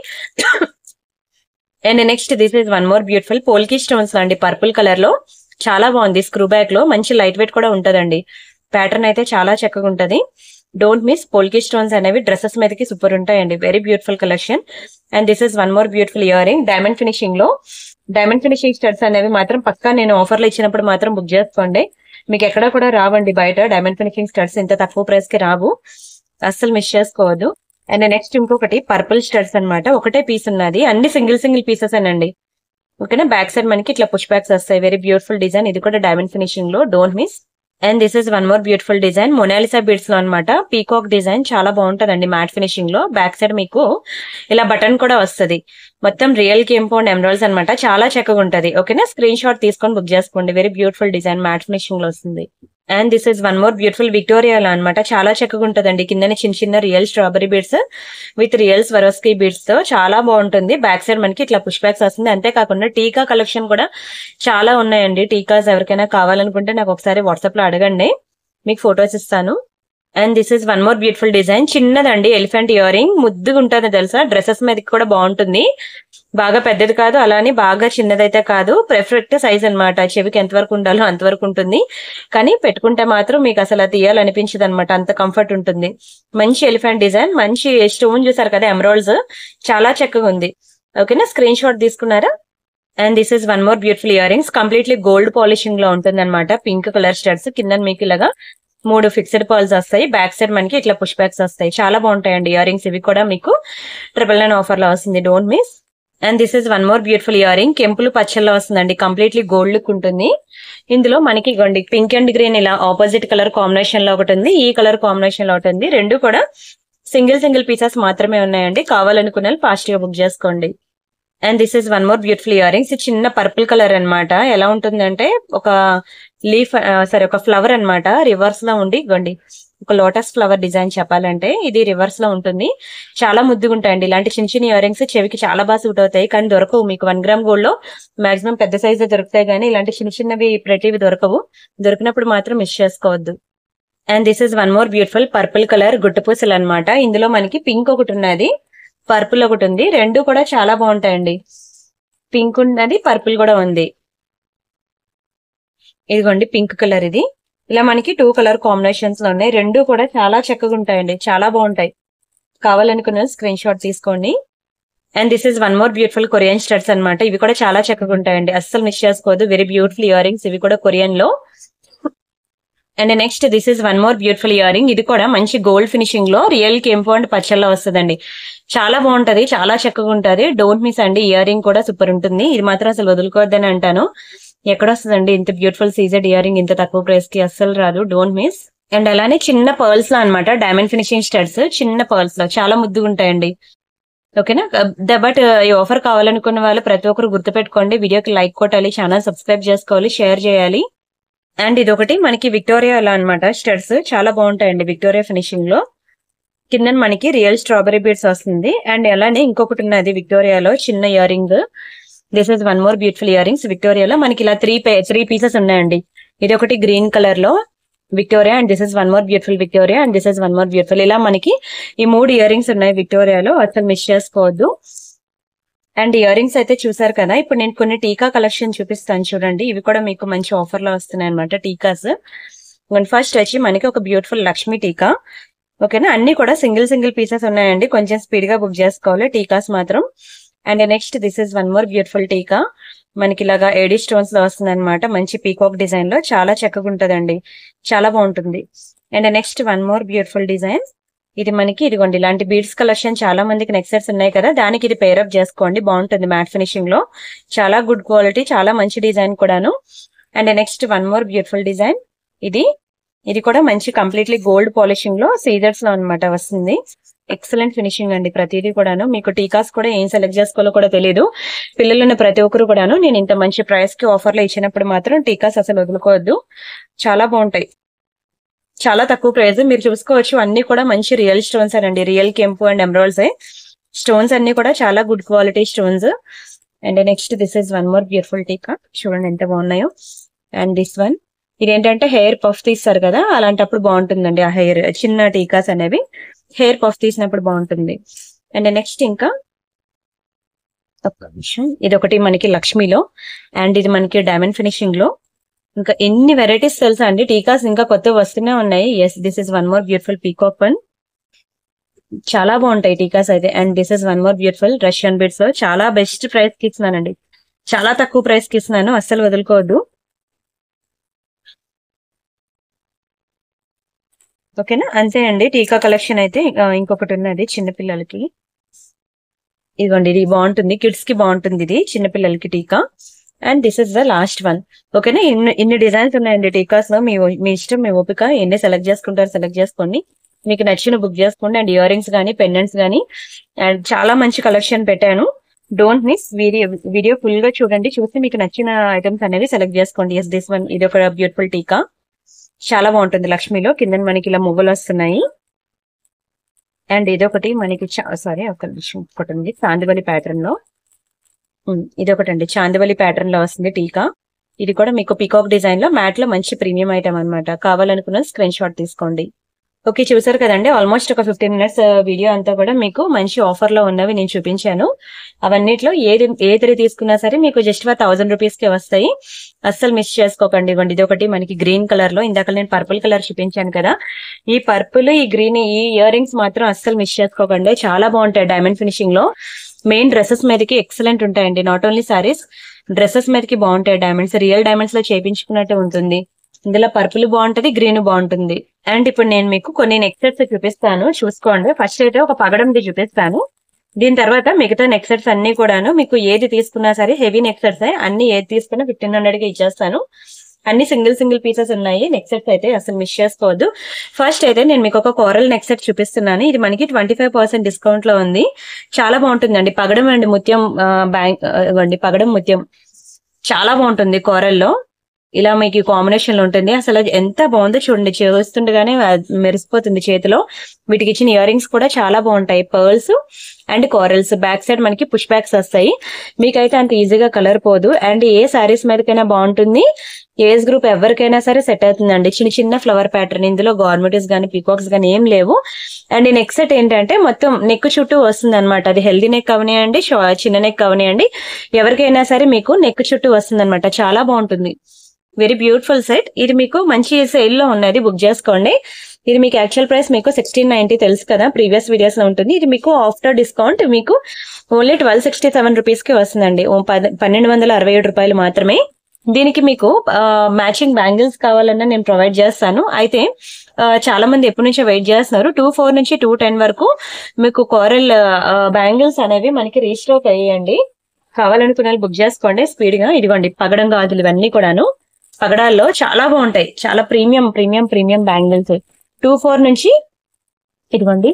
And next this is one more beautiful polki stones అండి, పర్పుల్ కలర్ లో చాలా బాగుంది. స్క్రూ బ్యాక్ లో మంచి లైట్ వెయిట్ కూడా ఉంటదండి, ప్యాటర్న్ అయితే చాలా చక్కగా ఉంటది. డోంట్ మిస్, పోల్కి స్టోన్స్ అనేవి డ్రెస్సెస్ మీదకి సూపర్ ఉంటాయండి, very beautiful collection. And this is one more beautiful ear ring, diamond finishing లో. డైమండ్ ఫినిషింగ్ స్టడ్స్ అనేవి మాత్రం పక్కా నేను ఆఫర్లు ఇచ్చినప్పుడు మాత్రం బుక్ చేసుకోండి, మీకు ఎక్కడ కూడా రావండి బయట డైమండ్ ఫినిషింగ్ స్టడ్స్ ఇంత తక్కువ ప్రైస్ కి రావు, అస్సలు మిస్ చేసుకోవద్దు. అండ్ నెక్స్ట్ ఇంకొకటి పర్పుల్ స్టడ్స్ అనమాట, ఒకటే పీస్ ఉన్నది, అన్ని సింగిల్ సింగిల్ పీసెస్ అనండి, ఓకేనా. బ్యాక్ సైడ్ మనకి ఇట్లా పుష్ బ్యాక్స్ వస్తాయి, వెరీ బ్యూటిఫుల్ డిజైన్, ఇది కూడా డైమండ్ ఫినిషింగ్ లో, don't miss. And this is one more beautiful design, Mona Lisa beads లో అనమాట, పీకాక్ డిజైన్ చాలా బాగుంటదండి మ్యాట్ ఫినిషింగ్ లో. బ్యాక్ సైడ్ మీకు ఇలా బటన్ కూడా వస్తుంది, మొత్తం రియల్ కెంపౌండ్ ఎమరాల్డ్స్ అనమాట, చాలా చక్కగా ఉంటది, ఓకేనా. స్క్రీన్ షాట్ తీసుకొని బుక్ చేసుకోండి, very beautiful design matte finishing లో వస్తుంది. And this is one more beautiful Victoria అనమాట, చాలా చక్కగా ఉంటదండి. కింద చిన్న చిన్న real strawberry beads with real Swarovski beads తో చాలా బాగుంటుంది. బ్యాక్ సైడ్ మనకి ఇట్లా పుష్ బ్యాక్స్ వస్తుంది. అంతేకాకుండా టీకా కలెక్షన్ కూడా చాలా ఉన్నాయండి. టీకాస్ ఎవరికైనా కావాలనుకుంటే నాకు ఒకసారి వాట్సాప్ లో అడగండి, మీకు ఫొటోస్ ఇస్తాను. And this is one more beautiful design, చిన్నదండి ఎలిఫెంట్ ఇయర్ రింగ్, ముద్దుగా ఉంటుంది తెలుసా, డ్రెస్సెస్ మీదకి కూడా బాగుంటుంది. బాగా పెద్దది కాదు, అలానే బాగా చిన్నదైతే కాదు, పర్ఫెక్ట్ సైజ్ అనమాట. చెవికి ఎంతవరకు ఉండాలో అంతవరకు ఉంటుంది, కానీ పెట్టుకుంటే మాత్రం మీకు అసలు అది తీయాలనిపించదు అనమాట, అంత కంఫర్ట్ ఉంటుంది. మంచి ఎలిఫెంట్ డిజైన్, మంచి స్టోన్ చూసారు కదా ఎమరాల్డ్స్, చాలా చక్కగా ఉంది, ఓకేనా. స్క్రీన్ షాట్ తీసుకున్నారా. And this is one more beautiful year rings, completely gold polishing లో ఉంటుంది అనమాట, పింక్ కలర్ స్టడ్స్, కింద మీకు ఇలాగా మూడు ఫిక్స్డ్ పర్ల్స్ వస్తాయి, బ్యాక్ సైడ్ మనకి ఇట్లా పుష్ బ్యాక్స్ వస్తాయి, చాలా బాగుంటాయండి ఇయర్ రింగ్స్. ఇవి కూడా మీకు ట్రిపుల్ నైన్ ఆఫర్ లో వస్తుంది, don't miss. And this is one more beautiful ear ring, కెంపులు పచ్చల్లో వస్తుందండి, కంప్లీట్లీ గోల్డ్ లుక్ ఉంటుంది. ఇందులో మనకి గండి పింక్ అండ్ గ్రీన్ ఇలా ఆపోజిట్ కలర్ కాంబినేషన్ లో ఒకటి ఉంది, ఈ కలర్ కాంబినేషన్ లో ఒకటి ఉంది, రెండు కూడా సింగిల్ సింగిల్ పీసెస్ మాత్రమే ఉన్నాయండి, కావాలనుకున్న ఫాస్ట్ గా బుక్ చేసుకోండి. And this is one more beautiful year rings, చిన్న పర్పుల్ కలర్ అనమాట, ఎలా ఉంటుందంటే ఒక లీఫ్ సరే ఒక ఫ్లవర్ అనమాట, రివర్స్ లో ఉండి గండి ఒక లోటస్ ఫ్లవర్ డిజైన్ చెప్పాలంటే ఇది రివర్స్ లో ఉంటుంది, చాలా ముద్దుగా ఉంటాయండి. ఇలాంటి చిన్న చిన్న ఇయర్ రింగ్స్ చెవికి చాలా బాగా సూట్ అవుతాయి, కానీ దొరకవు మీకు వన్ గ్రామ్ గోల్డ్ లో, మాక్సిమం పెద్ద సైజు దొరుకుతాయి, కానీ ఇలాంటి చిన్న చిన్నవి ప్రతివి దొరకవు, దొరికినప్పుడు మాత్రం మిస్ చేసుకోవద్దు. And this is one more beautiful purple colour గుట్టు పూసలు అనమాట, ఇందులో మనకి పింక్ ఒకటి ఉన్నది, పర్పుల్ ఒకటి ఉంది, రెండు కూడా చాలా బాగుంటాయండి. పింక్ ఉన్నది, పర్పుల్ కూడా ఉంది, ఇదిగోండి పింక్ కలర్, ఇది ఇలా మనకి టూ కలర్ కాంబినేషన్స్ లో ఉన్నాయి, రెండు కూడా చాలా చక్కగా ఉంటాయండి, చాలా బాగుంటాయి, కావాలనుకున్న స్క్రీన్ షాట్ తీసుకోండి. And this is one more beautiful Korean studs అనమాట, ఇవి కూడా చాలా చక్కగా ఉంటాయండి, అస్సలు మిస్ చేసుకోవద్దు, వెరీ బ్యూటిఫుల్ ఇయర్ రింగ్స్, ఇవి కూడా కొరియన్ లో. And next this is one more beautiful ear ring, ఇది కూడా మంచి గోల్డ్ ఫినిషింగ్ లో రియల్ కెంపౌండ్ పచ్చల్లో వస్తుందండి, చాలా బాగుంటది, చాలా చక్కగా ఉంటది, డోంట్ మిస్ అండి. ఇయర్ రింగ్ కూడా సూపర్ ఉంటుంది, ఇది మాత్రం అసలు వదులుకోవద్దని అంటాను. ఎక్కడ వస్తుందండి ఇంత బ్యూటిఫుల్ సీజెడ్ ఇయర్ రింగ్ ఇంత తక్కువ ప్రైస్ కి, అస్సలు రాదు, డోంట్ మిస్. అండ్ అలానే చిన్న పర్ల్స్ లో అనమాట, డైమండ్ ఫినిషింగ్ స్టడ్స్ చిన్న పర్ల్స్ లో చాలా ముద్దుగా ఉంటాయండి, ఓకేనా. బట్ ఈ ఆఫర్ కావాలనుకున్న వాళ్ళు ప్రతి ఒక్కరు గుర్తుపెట్టుకోండి, వీడియోకి లైక్ కొట్టాలి, ఛానల్ సబ్స్క్రైబ్ చేసుకోవాలి, షేర్ చేయాలి. అండ్ ఇదొకటి మనకి విక్టోరియా అలా అనమాట, స్టడ్స్ చాలా బాగుంటాయండి విక్టోరియా ఫినిషింగ్ లో, కింద మనకి రియల్ స్ట్రాబెరీ బీడ్స్ వస్తుంది. అండ్ అలానే ఇంకొకటి ఉన్నది విక్టోరియాలో చిన్న ear ring, this is one more beautiful year rings విక్టోరియాలో, మనకి ఇలా త్రీ త్రీ పీసెస్ ఉన్నాయండి, ఇది ఒకటి గ్రీన్ కలర్ లో Victoria, and this is one more beautiful Victoria, and this is one more beautiful, ఇలా మనకి ఈ మూడు ఇయర్ రింగ్స్ ఉన్నాయి విక్టోరియాలో, అసలు మిస్ చేసుకోవద్దు. అండ్ ఇయర్ రింగ్స్ అయితే చూసారు కదా, ఇప్పుడు నేను కొన్ని టీకా కలెక్షన్ చూపిస్తాను చూడండి, ఇవి కూడా మీకు మంచి ఆఫర్ లో వస్తున్నాయి అనమాట టీకాస్. ఫస్ట్ వచ్చి మనకి ఒక బ్యూటిఫుల్ లక్ష్మీ టీకా, ఓకేనా, అన్ని కూడా సింగిల్ సింగిల్ పీసెస్ ఉన్నాయండి, కొంచెం స్పీడ్ గా బుక్ చేసుకోవాలి టీకాస్ మాత్రం. And next this is one more beautiful tikka, మనకి ఇలాగా ఏడీ స్టోన్స్ లో వస్తుంది అనమాట, మంచి పీకాక్ డిజైన్ లో చాలా చక్కగా ఉంటదండి, చాలా బాగుంటుంది. And next one more beautiful design, ఇది మనకి ఇదిగోండి ఇలాంటి బీడ్స్ కలెక్షన్ చాలా మందికి నెక్ సెట్స్ ఉన్నాయి కదా, దానికి ఇది పేరప్ చేసుకోండి, బాగుంటుంది మ్యాట్ ఫినిషింగ్ లో, చాలా గుడ్ క్వాలిటీ, చాలా మంచి డిజైన్ కూడాను. And next one more beautiful design, ఇది ఇది కూడా మంచి కంప్లీట్లీ గోల్డ్ పాలిషింగ్ లో సీజర్స్ లో అనమాట వస్తుంది. ఎక్సలెంట్ ఫినిషింగ్ అండి ప్రతిదీ కూడాను. మీకు టీకాస్ కూడా ఏం సెలెక్ట్ చేసుకోవాలో కూడా తెలియదు, పిల్లలున్న ప్రతి ఒక్కరు కూడాను. నేను ఇంత మంచి ప్రైస్ కి ఆఫర్ లో ఇచ్చినప్పుడు మాత్రం టీకాస్ అసలు వదులుకోవద్దు, చాలా బాగుంటాయి, చాలా తక్కువ ప్రైస్. మీరు చూసుకోవచ్చు అన్ని కూడా మంచి రియల్ స్టోన్స్ అండి, రియల్ కెంపు అండ్ ఎమరాల్డ్స్ స్టోన్స్ అన్ని కూడా చాలా good quality stones. And next this is one more beautiful tikka, చూడండి ఎంత బాగున్నాయో. అండ్ దిస్ వన్, ఇదేంటంటే హెయిర్ పఫ్ తీస్తారు కదా, అలాంటప్పుడు బాగుంటుందండి ఆ హెయిర్, చిన్న టీకాస్ అనేవి హెయిర్ పఫ్ తీసినప్పుడు బాగుంటుంది. అండ్ నెక్స్ట్ ఇంకా ఒక్క నిమిషం, ఇది ఒకటి మనకి లక్ష్మిలో, అండ్ ఇది మనకి డైమండ్ ఫినిషింగ్ లో. ఇంకా ఎన్ని వెరైటీస్ తెలుసా అండి, టీకాస్ ఇంకా కొత్తవి వస్తూనే ఉన్నాయి. Yes, this is one more beautiful peacock one, చాలా బాగుంటాయి టీకాస్ అయితే. And this is one more beautiful Russian beads, చాలా బెస్ట్ ప్రైస్ కి ఇస్తున్నానండి, చాలా తక్కువ ప్రైస్ కి ఇస్తున్నాను, అస్సలు వదులుకోవద్దు. ఓకేనా, అంతే అండి టీకా కలెక్షన్ అయితే. ఇంకొకటి ఉన్నది చిన్నపిల్లలకి, ఇదిగోండి ఇది బాగుంటుంది, కిడ్స్ కి బాగుంటుంది, ఇది చిన్నపిల్లలకి tikka. And this is the last one. ఓకేనా, ఇన్ని ఇన్ని డిజైన్స్ ఉన్నాయండి టీకాస్ లో, మీ మీ ఇష్టం, మీ ఓపిక, ఎన్ని సెలెక్ట్ చేసుకుంటారు సెలెక్ట్ చేసుకోండి, మీకు నచ్చిన బుక్ చేసుకోండి. అండ్ ఇయర్ రింగ్స్ కానీ పెండెంట్స్ కానీ, అండ్ చాలా మంచి కలెక్షన్ పెట్టాను. Don't miss video video full గా చూడండి, చూసి మీకు నచ్చిన ఐటమ్స్ అనేవి సెలెక్ట్ చేసుకోండి. ఎస్, దిస్ వన్, ఇది ఒక బ్యూటిఫుల్ టీకా, చాలా బాగుంటుంది లక్ష్మిలో, కింద మనకి ఇలా మువ్వలు వస్తున్నాయి. అండ్ ఇదొకటి మనకి సారీ ఒక నిమిషం ఒకటి ఉంది చాందివలి ప్యాటర్న్ లో, ఇది ఒకటి అండి చాందివలి ప్యాటర్న్ లో వస్తుంది టీకా. ఇది కూడా మీకు పీకాక్ డిజైన్ లో మ్యాట్ లో మంచి ప్రీమియం ఐటమ్ అనమాట, కావాలనుకున్న స్క్రీన్ షాట్ తీసుకోండి. ఓకే, చూసారు కదండి, ఆల్మోస్ట్ ఒక ఫిఫ్టీన్ మినిట్స్ వీడియో అంతా కూడా మీకు మంచి ఆఫర్ లో ఉన్నవి నేను చూపించాను. అవన్నిట్లో ఏది ఏది తీసుకున్నా సరే మీకు జస్ట్ ఫర్ థౌసండ్ రూపీస్ కి వస్తాయి, అస్సలు మిస్ చేసుకోకండి. ఇవ్వండి, ఇది ఒకటి మనకి గ్రీన్ కలర్ లో, ఇందాక నేను పర్పుల్ కలర్ చూపించాను కదా, ఈ పర్పుల్ ఈ గ్రీన్ ఈ ఇయర్ రింగ్స్ మాత్రం అస్సలు మిస్ చేసుకోకండి, చాలా బాగుంటాయి డైమండ్ ఫినిషింగ్ లో. మెయిన్ డ్రెస్సెస్ మీదకి ఎక్సలెంట్ ఉంటాయండి, నాట్ ఓన్లీ సారీస్, డ్రెస్సెస్ మీదకి బాగుంటాయి. డైమండ్స్ రియల్ డైమండ్స్ లో చేయించుకున్నట్టే ఉంటుంది. ఇందులో పర్పుల్ బాగుంటది, గ్రీన్ బాగుంటుంది. అండ్ ఇప్పుడు నేను మీకు కొన్ని నెక్ సెట్స్ చూపిస్తాను, చూసుకోండి. ఫస్ట్ అయితే ఒక పగడంది చూపిస్తాను, దీని తర్వాత మిగతా నెక్ సెట్స్ అన్ని కూడాను మీకు ఏది తీసుకున్నా సరే హెవీ నెక్ సెట్స్ అన్ని ఏది తీసుకున్నా ఫిఫ్టీన్ హండ్రెడ్ కి ఇచ్చేస్తాను. అన్ని సింగిల్ సింగిల్ పీసెస్ ఉన్నాయి నెక్ సెట్స్ అయితే, అసలు మిస్ చేసుకోవద్దు. ఫస్ట్ అయితే నేను మీకు ఒక కోరల్ నెక్ సెట్ చూపిస్తున్నాను, ఇది మనకి ట్వంటీ ఫైవ్ పర్సెంట్ డిస్కౌంట్ లో ఉంది, చాలా బాగుంటుందండి. పగడం అండి ముత్యం బ్యాంక్ అండి, పగడం ముత్యం చాలా బాగుంటుంది కోరల్లో, ఇలా మీకు కాంబినేషన్ లో ఉంటుంది. అసలు ఎంత బాగుందో చూడండి, చేస్తుండగానే మెరిసిపోతుంది చేతిలో. వీటికి ఇచ్చిన ఇయర్ రింగ్స్ కూడా చాలా బాగుంటాయి, pearls and corals. Back side మనకి పుష్ బ్యాక్స్ వస్తాయి, మీకైతే అంత ఈజీగా కలర్ పోదు. అండ్ ఏ సారీస్ మీదకైనా బాగుంటుంది, ఏజ్ గ్రూప్ ఎవరికైనా సరే సెట్ అవుతుందండి. చిన్న చిన్న ఫ్లవర్ ప్యాటర్న్, ఇందులో గార్మెంట్స్ గానీ పీకాక్స్ గానీ ఏం లేవు. అండ్ ఈ నెక్ సెట్ ఏంటంటే మొత్తం నెక్ చుట్టూ వస్తుంది అనమాట, అది హెల్దీ నెక్ అవనియండి, చిన్న నెక్ అవనియండి, ఎవరికైనా సరే మీకు నెక్ చుట్టూ వస్తుంది అనమాట, చాలా బాగుంటుంది. వెరీ బ్యూటిఫుల్ సెట్, ఇది మీకు మంచి సేల్ లో ఉన్నది, బుక్ చేసుకోండి. ఇది మీకు యాక్చువల్ ప్రైస్ మీకు సిక్స్టీన్ నైన్టీ తెలుసు కదా, ప్రీవియస్ వీడియోస్ లో ఉంటుంది. ఇది మీకు ఆఫ్టర్ డిస్కౌంట్ మీకు only twelve sixty seven rupees కి వస్తుందండి, పన్నెండు వందల అరవై ఏడు రూపాయలు మాత్రమే. దీనికి మీకు మ్యాచింగ్ బ్యాంగిల్స్ కావాలన్నా నేను ప్రొవైడ్ చేస్తాను. అయితే చాలా మంది ఎప్పటి నుంచో వెయిట్ చేస్తున్నారు, టూ ఫోర్ నుంచి టూ టెన్ వరకు మీకు కోరల్ బ్యాంగిల్స్ అనేవి మనకి రీస్టాక్ అయ్యాయండి. కావాలనుకున్న బుక్ చేసుకోండి స్పీడ్ గా. ఇదిగోండి పగడం గాజులు ఇవన్నీ కూడాను పగడాల్లో చాలా బాగుంటాయి, చాలా premium premium premium bangles. Two four నుంచి ఇదిగోండి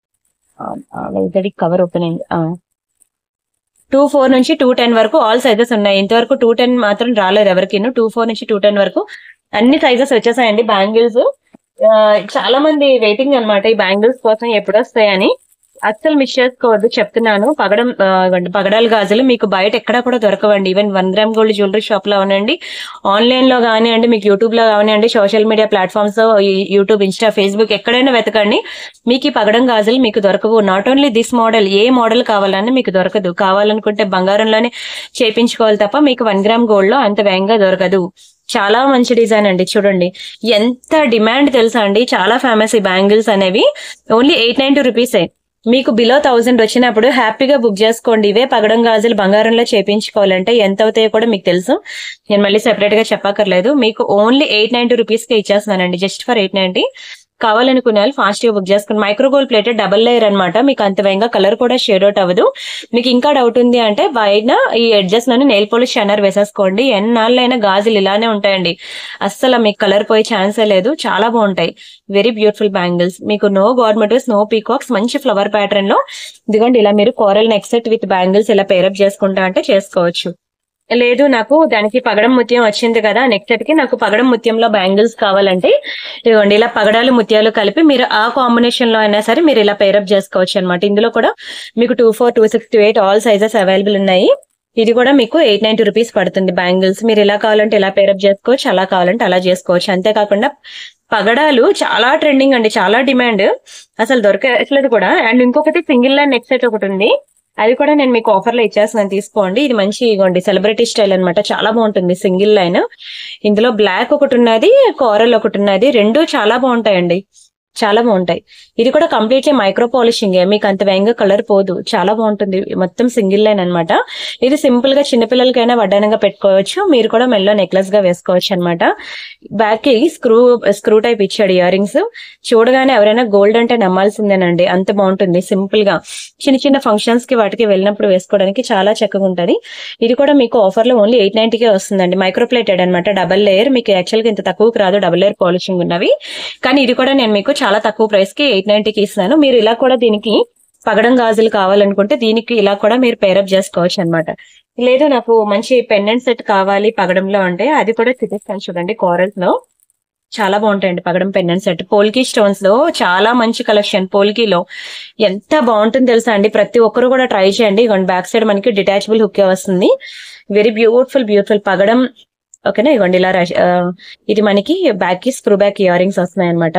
కవర్ ఓపెన్ అయింది, టూ ఫోర్ నుంచి టూ టెన్ వరకు ఆల్ సైజెస్ ఉన్నాయి. ఇంతవరకు టూ టెన్ మాత్రం రాలేదు ఎవరికి, టూ ఫోర్ నుంచి టూ టెన్ వరకు అన్ని సైజెస్ వచ్చేసాయండి బ్యాంగిల్స్. చాలా మంది వెయిటింగ్ అనమాట ఈ బ్యాంగిల్స్ కోసం, ఎప్పుడు వస్తాయని. అస్సలు మిస్ చేసుకోవద్దు చెప్తున్నాను. పగడం పగడాల గాజులు మీకు బయట ఎక్కడా కూడా దొరకవండి. Even one gram gold jewellery shop లో అవనండి, ఆన్లైన్ లో కానివ్వండి, మీకు యూట్యూబ్ లో కానివ్వండి, social media platforms YouTube, Insta, Facebook ఎక్కడైనా వెతకండి, మీకు ఈ పగడం గాజులు మీకు దొరకవు. నాట్ ఓన్లీ దిస్ మోడల్, ఏ మోడల్ కావాలన్నా మీకు దొరకదు. కావాలనుకుంటే బంగారంలోనే చేయించుకోవాలి తప్ప మీకు వన్ గ్రామ్ గోల్డ్ లో అంత వేగంగా దొరకదు. చాలా మంచి డిజైన్ అండి, చూడండి ఎంత డిమాండ్ తెలుసా అండి, చాలా ఫేమస్ ఈ బ్యాంగిల్స్ అనేవి. ఓన్లీ ఎయిట్ నైన్టీ రూపీసే, మీకు బిలో థౌసండ్ వచ్చినప్పుడు హ్యాపీగా బుక్ చేసుకోండి. ఇవే పగడం గాజులు బంగారంలో చేయించుకోవాలంటే ఎంత అవుతాయో కూడా మీకు తెలుసు, నేను మళ్ళీ సెపరేట్ గా చెప్పక్కర్లేదు. మీకు ఓన్లీ ఎయిట్ నైన్టీ రూపీస్ కి ఇచ్చేస్తున్నానండి, జస్ట్ ఫర్ ఎయిట్ నైన్టీ. కావాలనుకునే వాళ్ళు ఫాస్ట్ గా బుక్ చేసుకోండి. Micro gold plated double layer అనమాట. మీకు అంత వేగంగా కలర్ కూడా షేడ్ అవుట్ అవ్వదు. మీకు ఇంకా డౌట్ ఉంది అంటే బయట ఈ ఎడ్జెస్ లోనే నెయిల్ పాలిష్ షైనర్ వేసేసుకోండి. ఎన్నాళ్ళైనా గాజులు ఇలానే ఉంటాయండి, అస్సలు మీకు కలర్ పోయే ఛాన్సే లేదు. చాలా బాగుంటాయి, వెరీ బ్యూటిఫుల్ బ్యాంగిల్స్. మీకు నో గార్మెంట్స్, నో పీకాక్స్, మంచి ఫ్లవర్ ప్యాటర్న్ లో ఇదిగోండి ఇలా మీరు coral neck set with bangles ఇలా పేరప్ చేసుకుంటా అంటే చేసుకోవచ్చు. లేదు నాకు దానికి పగడం ముత్యం వచ్చింది కదా నెక్ సెట్ కి, నాకు పగడం ముత్యంలో బ్యాంగిల్స్ కావాలంటే ఇదిగోండి ఇలా పగడాలు ముత్యాలు కలిపి మీరు ఆ కాంబినేషన్ లో అయినా సరే మీరు ఇలా పేరప్ చేసుకోవచ్చు అనమాట. ఇందులో కూడా మీకు two four two six two eight all sizes available ఉన్నాయి. ఇది కూడా మీకు ఎయిట్ నైన్టీ రూపీస్ పడుతుంది బ్యాంగిల్స్. మీరు ఇలా కావాలంటే ఇలా పేరప్ చేసుకోవచ్చు, అలా కావాలంటే అలా చేసుకోవచ్చు. అంతేకాకుండా పగడాలు చాలా ట్రెండింగ్ అండి, చాలా డిమాండ్, అసలు దొరకట్లేదు కూడా. అండ్ ఇంకొకటి సింగిల్ లైన్ నెక్ సెట్ ఒకటి ఉంది, అది కూడా నేను మీకు ఆఫర్ లో ఇచ్చేస్తున్నాను, తీసుకోండి. ఇది మంచి ఇగోండి సెలబ్రిటీ స్టైల్ అనమాట, చాలా బాగుంటుంది సింగిల్ లైన్. ఇందులో బ్లాక్ ఒకటి ఉన్నది, కోరల్ ఒకటి ఉన్నది, రెండు చాలా బాగుంటాయండి, చాలా బాగుంటాయి. ఇది కూడా కంప్లీట్లీ మైక్రో పాలిషింగ్, మీకు అంత వేగంగా కలర్ పోదు, చాలా బాగుంటుంది. మొత్తం సింగిల్ లైన్ అనమాట. ఇది సింపుల్ గా చిన్నపిల్లలకైనా వడ్డానంగా పెట్టుకోవచ్చు, మీరు కూడా మెల్లో నెక్లెస్ గా వేసుకోవచ్చు అనమాట. బ్యాక్ కి స్క్రూ స్క్రూ టైప్ ఇచ్చాడు ఇయర్ రింగ్స్, చూడగానే ఎవరైనా గోల్డ్ అంటే నమ్మాల్సిందేనండి, అంత బాగుంటుంది. సింపుల్ గా చిన్న చిన్న ఫంక్షన్స్ కి వాటికి వెళ్ళినప్పుడు వేసుకోవడానికి చాలా చక్కగా ఉంటది. ఇది కూడా మీకు ఆఫర్ లో ఓన్లీ ఎయిట్ నైన్టీకే వస్తుందండి. మైక్రో ప్లేటెడ్ అనమాట, డబల్ లేయర్. మీకు యాక్చువల్ గా ఇంత తక్కువకి రాదు డబల్ లేయర్ పాలిషింగ్ ఉన్నవి, కానీ ఇది కూడా నేను మీకు చాలా తక్కువ ప్రైస్ కి ఎయిట్ నైన్టీకి ఇస్తున్నాను. మీరు ఇలా కూడా దీనికి పగడం గాజులు కావాలనుకుంటే దీనికి ఇలా కూడా మీరు పేరప్ చేసుకోవచ్చు అనమాట. లేదు నాకు మంచి పెండెంట్ సెట్ కావాలి పగడంలో అంటే అది కూడా చూపిస్తాను చూడండి. కోరల్స్ లో చాలా బాగుంటాయండి పగడం పెండెంట్ సెట్. పోల్కీ స్టోన్స్ లో చాలా మంచి కలెక్షన్, పోల్కీలో ఎంత బాగుంటుంది తెలుసా అండి, ప్రతి ఒక్కరు కూడా ట్రై చేయండి. ఇగోండి బ్యాక్ సైడ్ మనకి డిటాచబుల్ హుక్ వస్తుంది, వెరీ బ్యూటిఫుల్ బ్యూటిఫుల్ పగడం. ఓకేనా, ఇవ్వండి ఇలా ఇది మనకి బ్యాక్ కి స్క్రూ బ్యాక్ ఇయర్ రింగ్స్ వస్తున్నాయి అనమాట,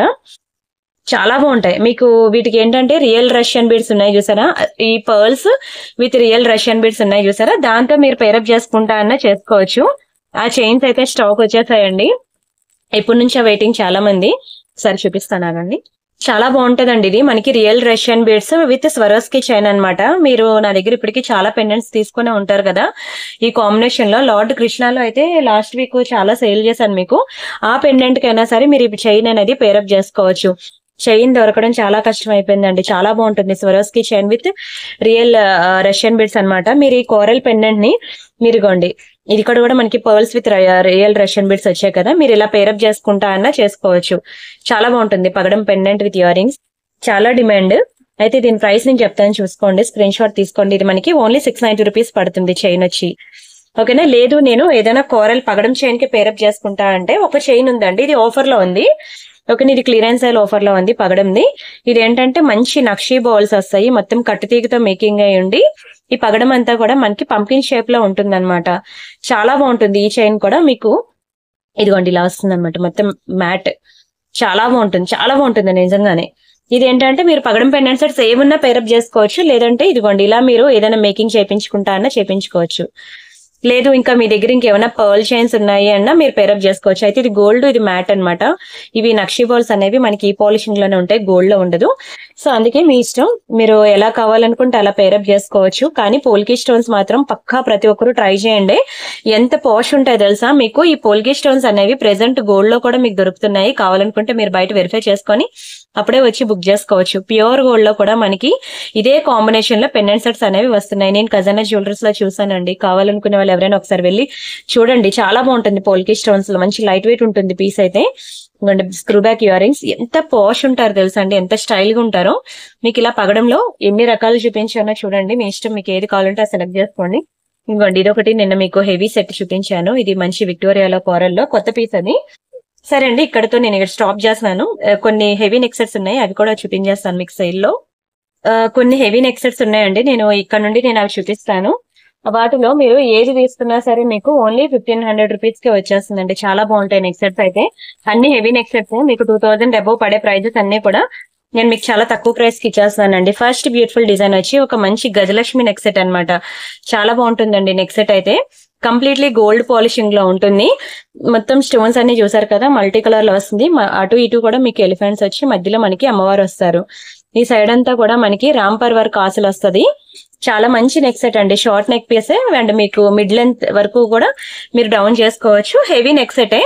చాలా బాగుంటాయి. మీకు వీటికి ఏంటంటే రియల్ రష్యన్ బీడ్స్ ఉన్నాయి చూసారా, ఈ pearls with real Russian beads ఉన్నాయి చూసారా, దాంతో మీరు పేరప్ చేసుకుంటా అన్న చేసుకోవచ్చు. ఆ చైన్స్ అయితే స్టాక్ వచ్చేసాయండి, ఎప్పటి నుంచో వెయిటింగ్ చాలా మంది. సరే చూపిస్తానండి, చాలా బాగుంటదండి. ఇది మనకి real Russian beads with Swarovski chain అనమాట. మీరు నా దగ్గర ఇప్పటికి చాలా పెండెంట్స్ తీసుకునే ఉంటారు కదా ఈ కాంబినేషన్ లో. లార్డ్ కృష్ణాలో అయితే లాస్ట్ వీక్ చాలా సేల్ చేశాను మీకు. ఆ పెండెంట్ కైనా సరే మీరు ఈ చైన్ అనేది పేరప్ చేసుకోవచ్చు. చైన్ దొరకడం చాలా కష్టం అయిపోయిందండి, చాలా బాగుంటుంది. Swarovski chain with real Russian beads అనమాట. మీరు ఈ కోరల్ పెండెంట్ ని మీరుగోండి, ఇది కూడా కూడా మనకి pearls with real Russian beads వచ్చాయి కదా, మీరు ఇలా పేరప్ చేసుకుంటా అన్నా చేసుకోవచ్చు. చాలా బాగుంటుంది పగడం పెండెంట్ విత్ ఇయర్ రింగ్స్, చాలా డిమాండ్. అయితే దీని ప్రైస్ నేను చెప్తాను చూసుకోండి, స్క్రీన్ షాట్ తీసుకోండి. ఇది మనకి ఓన్లీ సిక్స్ నైన్టీ రూపీస్ పడుతుంది చైన్ వచ్చి. ఓకేనా, లేదు నేను ఏదైనా కోరల్ పగడం చైన్ కి పేరప్ చేసుకుంటా అంటే ఒక చైన్ ఉందండి, ఇది ఆఫర్ లో ఉంది. ఓకే, ఇది క్లియరెన్స్ సేల్ ఆఫర్ లో ఉంది పగడంది. ఇది ఏంటంటే మంచి నక్షీ బాల్స్ వస్తాయి, మొత్తం కట్టుతీగతో మేకింగ్ అయి ఉండి ఈ పగడం అంతా కూడా మనకి పంకిన్ షేప్ లో ఉంటుంది అనమాట, చాలా బాగుంటుంది. ఈ చైన్ కూడా మీకు ఇదిగోండి ఇలా వస్తుంది అనమాట, మొత్తం మ్యాట్, చాలా బాగుంటుంది, చాలా బాగుంటుంది నిజంగానే. ఇది ఏంటంటే మీరు పగడం పెండెంట్ సెట్స్ ఏమున్నా పేరప్ చేసుకోవచ్చు, లేదంటే ఇదిగోండి ఇలా మీరు ఏదైనా మేకింగ్ చేయించుకుంటా అన్నా చేయించుకోవచ్చు. లేదు ఇంకా మీ దగ్గర ఇంకేమైనా పర్ల్ చైన్స్ ఉన్నాయి అన్నా మీరు పేరప్ చేసుకోవచ్చు. అయితే ఇది గోల్డ్, ఇది మ్యాట్ అనమాట. ఇవి నక్షీ బాల్స్ అనేవి మనకి ఈ పాలిషింగ్ లోనే ఉంటాయి, గోల్డ్ లో ఉండదు. సో అందుకే మీ ఇష్టం, మీరు ఎలా కావాలనుకుంటే అలా పేరప్ చేసుకోవచ్చు. కానీ పోల్కీ స్టోన్స్ మాత్రం పక్కా ప్రతి ఒక్కరు ట్రై చేయండి, ఎంత పాష్ ఉంటాయి తెలుసా మీకు. ఈ పోల్కీ స్టోన్స్ అనేవి ప్రెసెంట్ గోల్డ్ లో కూడా మీకు దొరుకుతున్నాయి, కావాలనుకుంటే మీరు బయట వెరిఫై చేసుకొని అప్పుడే వచ్చి బుక్ చేసుకోవచ్చు. ప్యూర్ గోల్డ్ లో కూడా మనకి ఇదే కాంబినేషన్ లో పెండెంట్ సెట్స్ అనేవి వస్తున్నాయి. నేను ఖజానా జ్యువెలరీస్ లో చూసానండి, కావాలనుకునే వాళ్ళు ఎవరైనా ఒకసారి వెళ్ళి చూడండి, చాలా బాగుంటుంది. పోల్కీ స్టోన్స్ లో మంచి లైట్ వెయిట్ ఉంటుంది పీస్ అయితే. స్క్రూ బ్యాక్ ఇయర్ రింగ్స్, ఎంత పాష్ ఉంటారు తెలుసా అండి, ఎంత స్టైల్ గా ఉంటారో. మీకు ఇలా పగడంలో ఎన్ని రకాలు చూపించానో చూడండి, మీ ఇష్టం, మీకు ఏది కావాలంటే అది సెలెక్ట్ చేసుకోండి. ఇంకోండి ఇదొకటి నిన్న మీకు హెవీ సెట్ చూపించాను, ఇది మంచి విక్టోరియాలో కోరల్లో కొత్త పీస్ అది. సరే అండి, ఇక్కడతో నేను ఇక్కడ స్టాప్ చేస్తున్నాను. కొన్ని హెవీ నెక్ సెట్స్ ఉన్నాయి, అవి కూడా చూపించేస్తాను మీకు సేల్ లో. కొన్ని హెవీ నెక్ సెట్స్ ఉన్నాయండి, నేను ఇక్కడ నుండి నేను అవి చూపిస్తాను. వాటిలో మీరు ఏది తీసుకున్నా సరే మీకు ఓన్లీ ఫిఫ్టీన్ హండ్రెడ్ రూపీస్ కి వచ్చేస్తుందండి, చాలా బాగుంటాయి నెక్ సెట్స్ అయితే. అన్ని హెవీ నెక్ సెట్స్, మీకు టూ థౌసండ్ అబౌవ్ పడే ప్రైజెస్ అన్ని కూడా నేను మీకు చాలా తక్కువ ప్రైస్ కి ఇచ్చేస్తానండి. ఫస్ట్ బ్యూటిఫుల్ డిజైన్ వచ్చి ఒక మంచి గజలక్ష్మి నెక్ సెట్ అనమాట, చాలా బాగుంటుందండి నెక్ సెట్ అయితే. కంప్లీట్లీ గోల్డ్ పాలిషింగ్ లో ఉంటుంది, మొత్తం స్టోన్స్ అన్ని చూసారు కదా, మల్టీ కలర్ లో వస్తుంది. అటు ఇటు కూడా మీకు ఎలిఫెంట్స్ వచ్చి మధ్యలో మనకి అమ్మవారు వస్తారు. ఈ సైడ్ అంతా కూడా మనకి రాంపర్ వర్క్ కాసులు వస్తుంది. చాలా మంచి నెక్ సెట్ అండి, షార్ట్ నెక్ పీసే అండ్ మీకు మిడ్ లెంత్ వరకు కూడా మీరు డౌన్ చేసుకోవచ్చు. హెవీ నెక్ సెటే,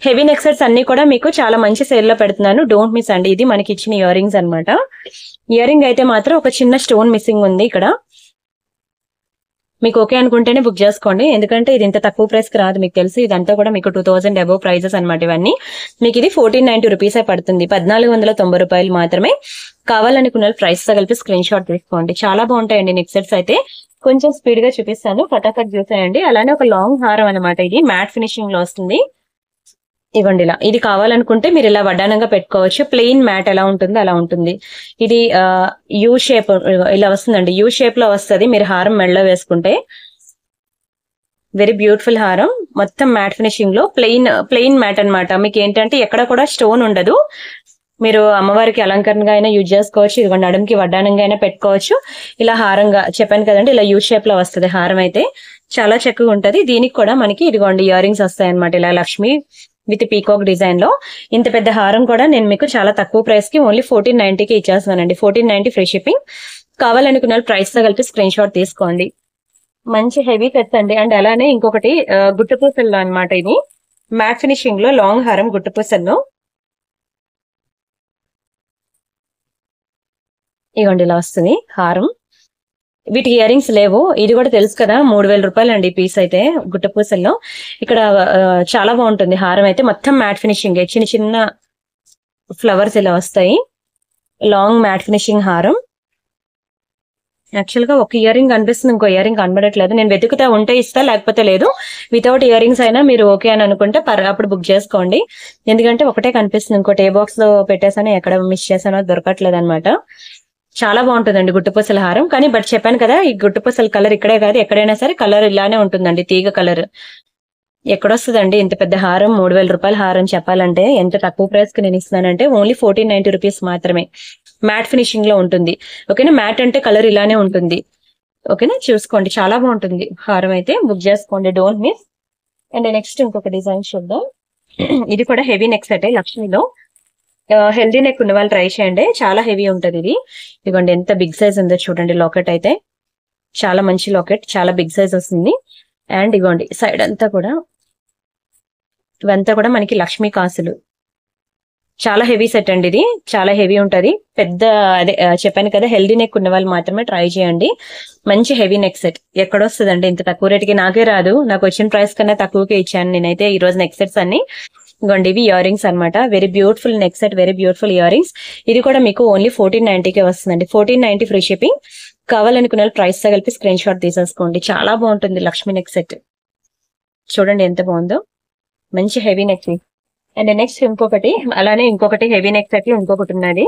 హెవీ నెక్ సెట్స్ అన్ని కూడా మీకు చాలా మంచి సేల్ లో పెడుతున్నాను, డోంట్ మిస్ అండి. ఇది మనకి ఇచ్చిన ఇయర్ రింగ్స్ అనమాట. ఇయర్ రింగ్ అయితే మాత్రం ఒక చిన్న స్టోన్ మిస్సింగ్ ఉంది ఇక్కడ. మీకు ఓకే అనుకుంటేనే బుక్ చేసుకోండి, ఎందుకంటే ఇది ఇంత తక్కువ ప్రైస్ కి రాదు. మీకు తెలుసు ఇదంతా కూడా మీకు టూ థౌసండ్ అబోవ్ ప్రైజెస్ అనమాట. ఇవన్నీ మీకు ఇది ఫోర్టీన్ నైన్టీ రూపీస్ పడుతుంది, పద్నాలుగు వందల తొంభై రూపాయలు మాత్రమే. కావాలనుకున్న ప్రైస్ తో కలిపి స్క్రీన్ షాట్ తీసుకోండి. చాలా బాగుంటాయండి నెక్ సెట్స్ అయితే. కొంచెం స్పీడ్ గా చూపిస్తాను, ఫటాఫట్ చూసేయండి. అలానే ఒక లాంగ్ హారం అనమాట, ఇది మ్యాట్ ఫినిషింగ్ లో వస్తుంది. ఇవ్వండి ఇలా, ఇది కావాలనుకుంటే మీరు ఇలా వడ్డానంగా పెట్టుకోవచ్చు. ప్లెయిన్ మ్యాట్ ఎలా ఉంటుందో అలా ఉంటుంది. ఇది యూ షేప్ ఇలా వస్తుందండి, యూ షేప్ లో వస్తుంది. మీరు హారం మెడలో వేసుకుంటే వెరీ బ్యూటిఫుల్ హారం, మొత్తం మ్యాట్ ఫినిషింగ్ లో ప్లెయిన్ ప్లెయిన్ మ్యాట్ అనమాట. మీకు ఏంటంటే ఎక్కడ కూడా స్టోన్ ఉండదు. మీరు అమ్మవారికి అలంకరణగా అయినా యూజ్ చేసుకోవచ్చు, ఇదిగోండి నడుముకి వడ్డానంగా అయినా పెట్టుకోవచ్చు. ఇలా హారంగా చెప్పాను కదండి, ఇలా యూ షేప్ లో వస్తుంది హారం అయితే, చాలా చక్కగా ఉంటది. దీనికి కూడా మనకి ఇదిగోండి ఇయర్ రింగ్స్ వస్తాయి అనమాట, ఇలా లక్ష్మి విత్ పీకాక్ డిజైన్ లో. ఇంత పెద్ద హారం కూడా నేను మీకు చాలా తక్కువ ప్రైస్ కి ఓన్లీ ఫోర్టీన్ నైన్టీకి ఇచ్చేస్తానండి. Fourteen ninety free shipping. కావాలనుకున్న ప్రైస్ తో కలిపి స్క్రీన్ షాట్ తీసుకోండి. మంచి హెవీ సెట్స్ అండి. అండ్ అలానే ఇంకొకటి గుట్టుపూసల్లో అనమాట, ఇది మ్యాట్ ఫినిషింగ్ లో లాంగ్ హారం గుట్టుపూసల్లో. ఇవ్వండి ఇలా వస్తుంది హారం. వీటికి ఇయర్ రింగ్స్ లేవు, ఇది కూడా తెలుసు కదా, మూడు వేల రూపాయలు అండి పీస్ అయితే గుట్టపూసల్లో. ఇక్కడ చాలా బాగుంటుంది హారం అయితే, మొత్తం మ్యాట్ ఫినిషింగ్, చిన్న చిన్న ఫ్లవర్స్ ఇలా వస్తాయి. లాంగ్ మ్యాట్ ఫినిషింగ్ హారం. యాక్చువల్ గా ఒక ఇయర్ రింగ్ కనిపిస్తుంది, ఇంకో ఇయర్ రింగ్ కనబడట్లేదు. నేను వెతుకుతా ఉంటే ఇస్తా, లేకపోతే లేదు. వితౌట్ ఇయర్ రింగ్స్ అయినా మీరు ఓకే అని అనుకుంటే అప్పుడు బుక్ చేసుకోండి, ఎందుకంటే ఒకటే కనిపిస్తుంది. ఇంకోటి ఏ బాక్స్ లో పెట్టేసానో ఎక్కడ మిస్ చేసానో దొరకట్లేదు అనమాట. చాలా బాగుంటుందండి గుట్టుపూసల హారం. కానీ బట్ చెప్పాను కదా, ఈ గుట్టుపూసల కలర్ ఇక్కడే కాదు ఎక్కడైనా సరే కలర్ ఇలానే ఉంటుందండి, తీగ కలర్. ఎక్కడొస్తుందండి ఇంత పెద్ద హారం, మూడు వేల రూపాయల హారం చెప్పాలంటే ఎంత తక్కువ ప్రైస్ కి నేను ఇస్తున్నానంటే ఓన్లీ ఫోర్టీన్ నైన్టీ రూపీస్ మాత్రమే. మ్యాట్ ఫినిషింగ్ లో ఉంటుంది, ఓకేనా. మ్యాట్ అంటే కలర్ ఇలానే ఉంటుంది, ఓకేనా. చూసుకోండి, చాలా బాగుంటుంది హారం అయితే, బుక్ చేసుకోండి, డోంట్ మిస్. అండ్ నెక్స్ట్ ఇంకొక డిజైన్ చూద్దాం. ఇది కూడా హెవీ నెక్ సెట్ లక్ష్మిలో. హెల్దీ నెక్ ఉన్న వాళ్ళు ట్రై చేయండి, చాలా హెవీ ఉంటుంది ఇది. ఇదిగోండి ఎంత బిగ్ సైజ్ ఉందో చూడండి. లాకెట్ అయితే చాలా మంచి లాకెట్, చాలా బిగ్ సైజ్ వస్తుంది. అండ్ ఇదిగోండి సైడ్ అంతా కూడా, ఇవంతా కూడా మనకి లక్ష్మీ కాసులు. చాలా హెవీ సెట్ అండి ఇది, చాలా హెవీ ఉంటది. పెద్ద అదే చెప్పాను కదా, హెల్దీ నెక్ ఉన్న వాళ్ళు మాత్రమే ట్రై చేయండి. మంచి హెవీ నెక్ సెట్ ఎక్కడొస్తుందండి ఇంత తక్కువ రేటుకి, నాకే రాదు. నాకు వచ్చిన ప్రైస్ కన్నా తక్కువకే ఇచ్చాను నేనైతే ఈ రోజు నెక్ సెట్స్ అన్ని. ఇవ్వండి ఇవి ఇయర్ రింగ్స్ అనమాట, very beautiful neck set, very beautiful ear rings. ఇది కూడా మీకు ఓన్లీ ఫోర్టీన్ నైన్టీకే వస్తుందండి, ఫోర్టీన్ నైన్టీ ఫ్రీ షిప్పింగ్. కావాలనుకున్న ప్రైస్ తో కలిపి స్క్రీన్ షాట్ తీసేసుకోండి. చాలా బాగుంటుంది లక్ష్మీ నెక్ సెట్, చూడండి ఎంత బాగుందో, మంచి హెవీ నెక్. అండ్ నెక్స్ట్ ఇంకొకటి, అలానే ఇంకొకటి హెవీ నెక్ సెట్ ఇంకొకటి ఉన్నది.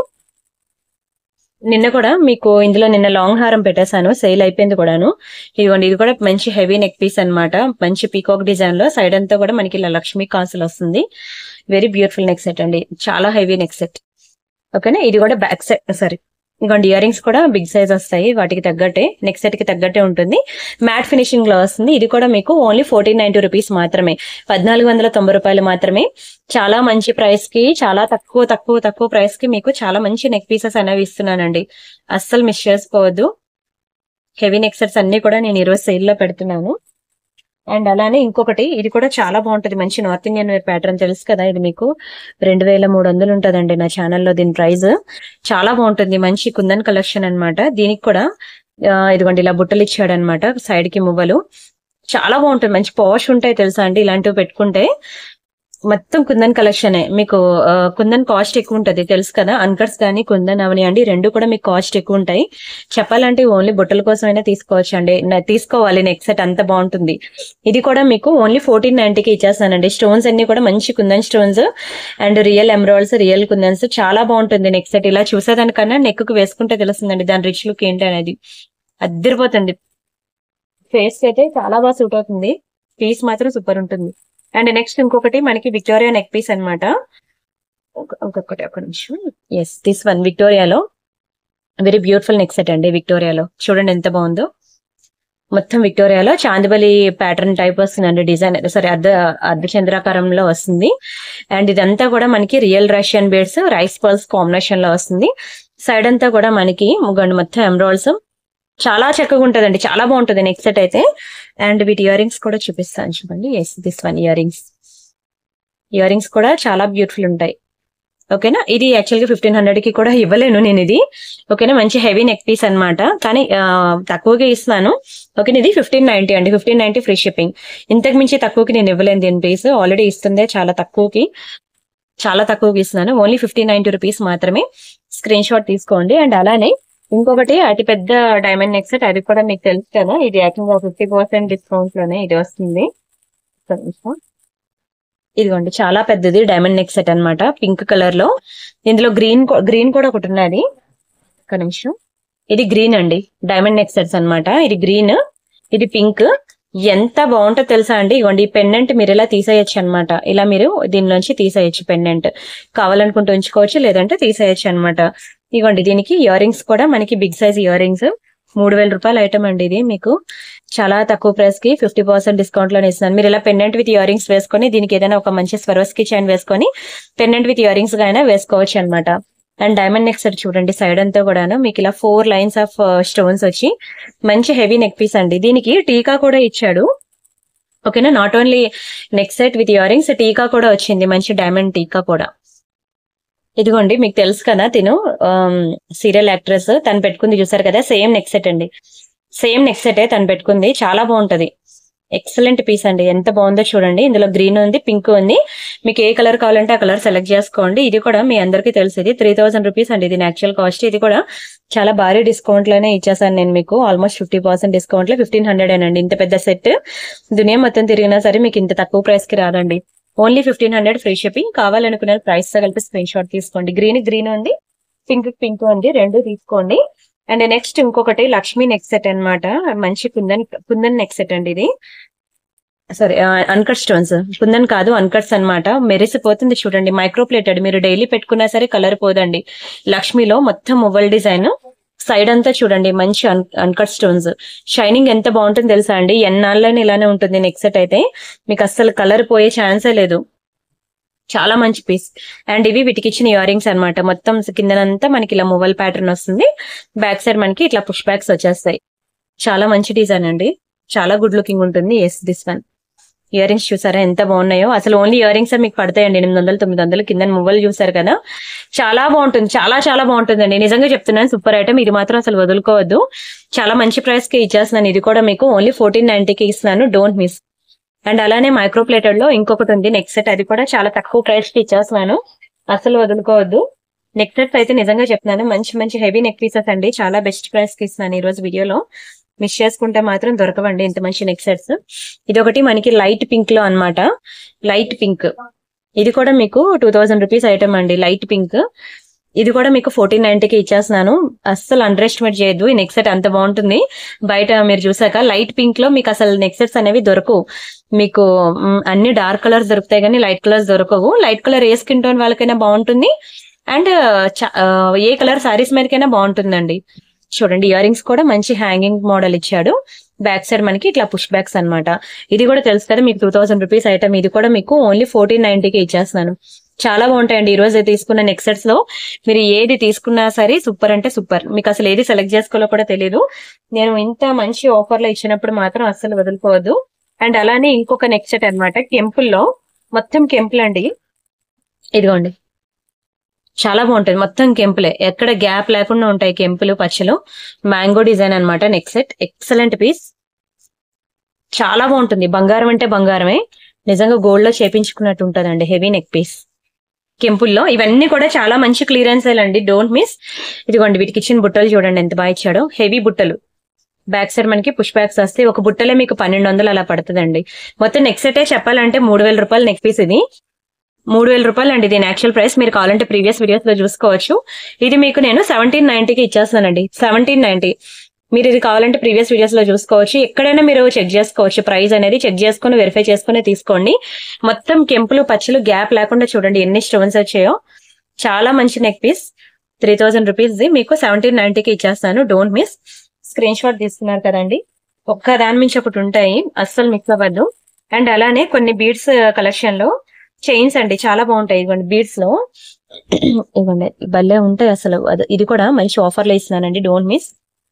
నిన్న కూడా మీకు ఇందులో నిన్న లాంగ్ హారం పెట్టేశాను, సేల్ అయిపోయింది కూడాను. ఇదిగోండి ఇది కూడా మంచి హెవీ నెక్ పీస్ అనమాట, మంచి పీకాక్ డిజైన్ లో. సైడ్ అంతా కూడా మనకి ఇలా లక్ష్మీ కాసులు వస్తుంది. వెరీ బ్యూటిఫుల్ నెక్ సెట్ అండి, చాలా హెవీ నెక్ సెట్, ఓకేనా. ఇది కూడా బ్యాక్ సైడ్ సారీ ఇంకోండి ఇయర్ రింగ్స్ కూడా బిగ్ సైజ్ వస్తాయి, వాటికి తగ్గట్టే నెక్ సెట్ కి తగ్గట్టే ఉంటుంది. మ్యాట్ ఫినిషింగ్ లో వస్తుంది. ఇది కూడా మీకు ఓన్లీ ఫోర్టీన్ నైన్టీ రూపీస్ మాత్రమే, పద్నాలుగు వందల తొంభై రూపాయలు మాత్రమే. చాలా మంచి ప్రైస్ కి, చాలా తక్కువ తక్కువ తక్కువ ప్రైస్ కి మీకు చాలా మంచి నెక్ పీసెస్ అనేవి ఇస్తున్నానండి, అస్సలు మిస్ చేసుకోవద్దు. హెవీ నెక్ సెట్స్ అన్ని కూడా నేను ఈరోజు సేల్ లో పెడుతున్నాను. అండ్ అలానే ఇంకొకటి, ఇది కూడా చాలా బాగుంటది, మంచి నార్త్ ఇండియన్ వేర్ ప్యాటర్న్, తెలుసు కదా. ఇది మీకు రెండు వేల మూడు వందలు ఉంటదండి నా ఛానల్లో దీని ప్రైస్. చాలా బాగుంటుంది, మంచి కుందన్ కలెక్షన్ అనమాట. దీనికి కూడా ఇదిగోండి ఇలా బుట్టలు ఇచ్చాడు అనమాట, సైడ్ కి మువ్వలు. చాలా బాగుంటుంది, మంచి పాష్ ఉంటాయి తెలుసా అండి ఇలాంటివి పెట్టుకుంటే. మొత్తం కుందన్ కలెక్షన్. మీకు కుందన్ కాస్ట్ ఎక్కువ ఉంటది తెలుసు కదా, అన్కట్స్ కానీ కుందన్ అవని అండి రెండు కూడా మీకు కాస్ట్ ఎక్కువ ఉంటాయి. చెప్పాలంటే ఓన్లీ బుట్టల కోసం అయినా తీసుకోవచ్చు అండి, తీసుకోవాలి. నెక్ సెట్ అంత బాగుంటుంది. ఇది కూడా మీకు ఓన్లీ ఫోర్టీన్ నైన్టీకి ఇచ్చేస్తానండి. స్టోన్స్ అన్ని కూడా మంచి kundan stones and real emeralds, real kundans. చాలా బాగుంటుంది నెక్ సెట్. ఇలా చూసేదానికన్నా నెక్ కు వేసుకుంటే తెలుస్తుందండి దాని రిచ్ లుక్ ఏంటి అనేది, అద్దరిపోతుంది. ఫేస్ అయితే చాలా బాగా సూట్ అవుతుంది, పీస్ మాత్రం సూపర్ ఉంటుంది. అండ్ నెక్స్ట్ ఇంకొకటి మనకి విక్టోరియా నెక్ పీస్ అనమాట. ఇంకొకటి ఒక నిమిషం, ఎస్ దిస్ వన్ విక్టోరియాలో వెరీ బ్యూటిఫుల్ నెక్ సెట్ అండి. విక్టోరియాలో చూడండి ఎంత బాగుందో, మొత్తం విక్టోరియాలో చాందిబలి ప్యాటర్న్ టైప్ వస్తుందండి, డిజైన్ సారీ అర్ధ అర్ధ చంద్రాకారంలో వస్తుంది. అండ్ ఇదంతా కూడా మనకి real Russian beads, rice pearls combination లో వస్తుంది. సైడ్ అంతా కూడా మనకి ముగ్గండి మొత్తం ఎమరాల్డ్స్. చాలా చక్కగా ఉంటదండి, చాలా బాగుంటుంది నెక్ సెట్ అయితే. అండ్ వీటి ఇయర్ రింగ్స్ కూడా చూపిస్తాను చూడండి. Yes this one earrings, earrings కూడా చాలా బ్యూటిఫుల్ ఉంటాయి. ఓకేనా, ఇది యాక్చువల్గా ఫిఫ్టీన్ హండ్రెడ్ కి కూడా ఇవ్వలేను నేను ఇది. ఓకేనా, మంచి హెవీ నెక్ పీస్ అనమాట, కానీ తక్కువగా ఇస్తున్నాను. ఓకేనా, ఇది ఫిఫ్టీన్ నైన్టీ అండి, ఫిఫ్టీన్ నైన్టీ ఫ్రీ షిప్పింగ్. ఇంతకు మించి తక్కువకి నేను ఇవ్వలేను దీని పీస్, ఆల్రెడీ ఇస్తుందే చాలా తక్కువకి, చాలా తక్కువకి ఇస్తున్నాను. ఓన్లీ ఫిఫ్టీన్ నైన్టీ రూపీస్ మాత్రమే. స్క్రీన్ షాట్ తీసుకోండి. అండ్ అలానే ఇంకొకటి అతి పెద్ద డైమండ్ నెక్ సెట్, అది కూడా మీకు తెలుసు కదా, ఇది యాక్చువల్గా ఫిఫ్టీ పర్సెంట్ డిస్కౌంట్ లోనే ఇది వస్తుంది. ఇదిగోండి, చాలా పెద్దది డైమండ్ నెక్ సెట్ అనమాట, పింక్ కలర్ లో. ఇందులో గ్రీన్ గ్రీన్ కూడా ఒకటి ఉన్నది. ఒక నిమిషం, ఇది గ్రీన్ అండి, డైమండ్ నెక్ సెట్స్ అనమాట. ఇది గ్రీన్, ఇది పింక్. ఎంత బాగుంటుందో తెలుసా అండి. ఇవ్వండి, ఈ పెండెంట్ మీరు ఇలా తీసేయచ్చు అనమాట. ఇలా మీరు దీనిలోంచి తీసేయచ్చు పెండెంట్, కావాలనుకుంటూ ఉంచుకోవచ్చు, లేదంటే తీసేయచ్చు అనమాట. ఇవ్వండి, దీనికి ఇయర్ రింగ్స్ కూడా మనకి బిగ్ సైజ్ ఇయర్ రింగ్స్. మూడు వేల రూపాయల ఐటమ్ అండి ఇది, మీకు చాలా తక్కువ ప్రైస్ కి ఫిఫ్టీ పర్సెంట్ డిస్కౌంట్ లోనే ఇస్తున్నాను. మీరు ఇలా పెండెంట్ విత్ ఇయర్ రింగ్స్ వేసుకొని, దీనికి ఏదైనా ఒక మంచి స్వరోస్కి చైన్ వేసుకొని పెండెంట్ విత్ ఇయర్ రింగ్స్ గా అయినా వేసుకోవచ్చు అనమాట. అండ్ డైమండ్ నెక్ సెట్ చూడండి, సైడ్ అంతా కూడాను మీకు ఇలా ఫోర్ లైన్స్ ఆఫ్ స్టోన్స్ వచ్చి మంచి హెవీ నెక్ పీస్ అండి. దీనికి టీకా కూడా ఇచ్చాడు. ఓకేనా, not only neck set with earrings, tikka కూడా వచ్చింది, మంచి డైమండ్ టీకా కూడా. ఇదిగోండి, మీకు తెలుసు కదా తిను సీరియల్ యాక్ట్రెస్, తను పెట్టుకుంది చూసారు కదా, సేమ్ నెక్ సెట్ అండి, సేమ్ నెక్ సెట్ తను పెట్టుకుంది. చాలా బాగుంటది, ఎక్సలెంట్ పీస్ అండి. ఎంత బాగుందో చూడండి. ఇందులో గ్రీన్ ఉంది, పింక్ ఉంది, మీకు ఏ కలర్ కావాలంటే ఆ కలర్ సెలెక్ట్ చేసుకోండి. ఇది కూడా మీ అందరికీ తెలిసింది, త్రీ థౌసండ్ రూపీస్ అండి ఇది యాక్చువల్ కాస్ట్. ఇది కూడా చాలా భారీ డిస్కౌంట్ లోనే ఇచ్చేసాను నేను మీకు, ఆల్మోస్ట్ ఫిఫ్టీ పర్సెంట్ డిస్కౌంట్ లో ఫిఫ్టీన్ హండ్రెడ్ అండి. ఇంత పెద్ద సెట్ దునియా మొత్తం తిరిగినా సరే మీకు ఇంత తక్కువ ప్రైస్ కి రాదండి. Only fifteen hundred free shipping. కావాలనుకున్న ప్రైస్ తో కలిపి స్క్రీన్ షాట్ తీసుకోండి. గ్రీన్ గ్రీన్ ఉంది, పింక్ పింక్ ఉంది, రెండు తీసుకోండి. అండ్ నెక్స్ట్ ఇంకొకటి లక్ష్మీ నెక్ సెట్ అనమాట, మంచి కుందన్ కుందన్ నెక్ సెట్ అండి ఇది. సారీ, అన్కట్ స్టోన్స్, కుందన్ కాదు అన్కట్స్ అనమాట. మెరిసిపోతుంది చూడండి, మైక్రో ప్లేటెడ్, మీరు డైలీ పెట్టుకున్నా సరే కలర్ పోదండి. లక్ష్మీలో మొత్తం మొబైల్ డిజైన్, సైడ్ అంతా చూడండి మంచి అన్కట్ స్టోన్స్, షైనింగ్ ఎంత బాగుంటుంది తెలుసా అండి. ఎన్నాళ్ళని ఇలానే ఉంటుంది నెక్ సెట్ అయితే, మీకు అస్సలు కలర్ పోయే ఛాన్సే లేదు. చాలా మంచి పీస్. అండ్ ఇవి వీటికి ఇచ్చిన ఇయర్ రింగ్స్ అనమాట. మొత్తం కిందనంతా మనకి ఇలా మొబైల్ ప్యాటర్న్ వస్తుంది, బ్యాక్ సైడ్ మనకి ఇట్లా పుష్ బ్యాక్స్ వచ్చేస్తాయి. చాలా మంచి డిజైన్ అండి, చాలా గుడ్ లుకింగ్ ఉంటుంది. Yes, this one earrings చూసారా ఎంత బాగున్నాయో. అసలు ఓన్లీ ఇయర్ రింగ్స్ మీకు పడతాయండి ఎనిమిది వందలు తొమ్మిది వందలు. కింద మొబైల్ చూసారు కదా, చాలా బాగుంటుంది, చాలా చాలా బాగుంటుందండి. నిజంగా చెప్తున్నాను, సూపర్ ఐటమ్. ఇది మాత్రం అసలు వదులుకోవద్దు, చాలా మంచి ప్రైస్ కి ఇచ్చేస్తున్నాను. ఇది కూడా మీకు ఓన్లీ ఫోర్టీన్ నైన్టీకి ఇస్తున్నాను, డోంట్ మిస్. అండ్ అలానే మైక్రో ప్లేటెడ్ లో ఇంకొకటి ఉంది నెక్ సెట్, అది కూడా చాలా తక్కువ ప్రైస్ కి ఇచ్చేస్తున్నాను, అసలు వదులుకోవద్దు. నెక్ సెట్స్ అయితే నిజంగా చెప్తున్నాను, మంచి మంచి హెవీ నెక్ పీసెస్ అండి, చాలా బెస్ట్ ప్రైస్ కి ఇస్తున్నాను ఈ రోజు వీడియోలో. మిస్ చేసుకుంటే మాత్రం దొరకవండి ఇంత మంచి నెక్ సెట్స్. ఇది ఒకటి మనకి లైట్ పింక్ లో అన్నమాట, లైట్ పింక్. ఇది కూడా మీకు టూ థౌసండ్ రూపీస్ ఐటమ్ అండి, లైట్ పింక్. ఇది కూడా మీకు ఫోర్టీన్ నైన్టీకి ఇచ్చేస్తున్నాను, అస్సలు అండర్ ఎస్టిమేట్ చేయొద్దు. ఈ నెక్ సెట్ అంత బాగుంటుంది. బయట మీరు చూసాక లైట్ పింక్ లో మీకు అసలు నెక్ సెట్స్ అనేవి దొరకవు. మీకు అన్ని డార్క్ కలర్స్ దొరుకుతాయి కానీ లైట్ కలర్స్ దొరకవు. లైట్ కలర్ ఏ స్కిన్ టోన్ వాళ్ళకైనా బాగుంటుంది, అండ్ ఏ కలర్ సారీస్ మీదకైనా బాగుంటుందండి. చూడండి, ఇయర్ రింగ్స్ కూడా మంచి హ్యాంగింగ్ మోడల్ ఇచ్చాడు. బ్యాక్ సైడ్ మనకి ఇట్లా పుష్ బ్యాక్స్ అనమాట. ఇది కూడా తెలుసు కదా మీకు టూ థౌసండ్ రూపీస్ ఐటమ్. ఇది కూడా మీకు ఓన్లీ ఫోర్టీన్ నైన్టీకి ఇచ్చేస్తున్నాను. చాలా బాగుంటాయండి. ఈ రోజు తీసుకున్న నెక్ సెట్స్ లో మీరు ఏది తీసుకున్నా సరే సూపర్ అంటే సూపర్. మీకు అసలు ఏది సెలెక్ట్ చేసుకోవాలో కూడా తెలియదు. నేను ఇంత మంచి ఆఫర్ లో ఇచ్చినప్పుడు మాత్రం అస్సలు వదులుకోవద్దు. అండ్ అలానే ఇంకొక నెక్ సెట్ అనమాట, కెంపుల్లో, మొత్తం కెంపుల్ అండి. ఇదిగోండి, చాలా బాగుంటది, మొత్తం కెంపులే, ఎక్కడ గ్యాప్ లేకుండా ఉంటాయి కెంపులు పచ్చలు. మ్యాంగో డిజైన్ అనమాట నెక్ సెట్, ఎక్సలెంట్ పీస్, చాలా బాగుంటుంది. బంగారం అంటే బంగారమే, నిజంగా గోల్డ్ లో చేపించుకున్నట్టు ఉంటదండి. హెవీ నెక్ పీస్ కెంపుల్లో. ఇవన్నీ కూడా చాలా మంచి క్లియరెన్స్ అండి, డోంట్ మిస్. ఇదిగోండి, వీటికి ఇచ్చిన బుట్టలు చూడండి ఎంత బాగా ఇచ్చాడో, హెవీ బుట్టలు. బ్యాక్ సైడ్ మనకి పుష్ బ్యాక్స్ వస్తాయి. ఒక బుట్టలే మీకు పన్నెండు వందలు అలా పడుతుందండి. మొత్తం నెక్ సెటే చెప్పాలంటే మూడు వేల రూపాయలు నెక్ పీస్. ఇది మూడు వేల రూపాయలు అండి దీని యాక్చువల్ ప్రైస్. మీరు కావాలంటే ప్రీవియస్ వీడియోస్ లో చూసుకోవచ్చు. ఇది మీకు నేను సెవెంటీన్ నైన్టీకి ఇచ్చేస్తానండి, సెవెంటీన్ నైన్టీ. మీరు ఇది కావాలంటే ప్రీవియస్ వీడియోస్ లో చూసుకోవచ్చు. ఎక్కడైనా మీరు చెక్ చేసుకోవచ్చు, ప్రైస్ అనేది చెక్ చేసుకుని వెరిఫై చేసుకుని తీసుకోండి. మొత్తం కెంపులు పచ్చలు గ్యాప్ లేకుండా చూడండి ఎన్ని స్టోన్స్ వచ్చాయో. చాలా మంచి neck piece, three thousand rupees మీకు సెవెంటీన్ నైన్టీకి ఇచ్చేస్తాను, డోంట్ మిస్. స్క్రీన్ షాట్ తీసుకున్నారు కదండి, ఒక్క దాని మించి ఒకటి ఉంటాయి, అస్సలు మిక్స్ అవ్వద్దు. అండ్ అలానే కొన్ని బీడ్స్ కలెక్షన్ లో చైన్స్ అండి చాలా బాగుంటాయి. ఇవ్వండి బీడ్స్ లో, ఇవ్వండి భలే ఉంటాయి అసలు. ఇది కూడా మంచి ఆఫర్ లో ఇస్తున్నానండి, డోంట్ మిస్.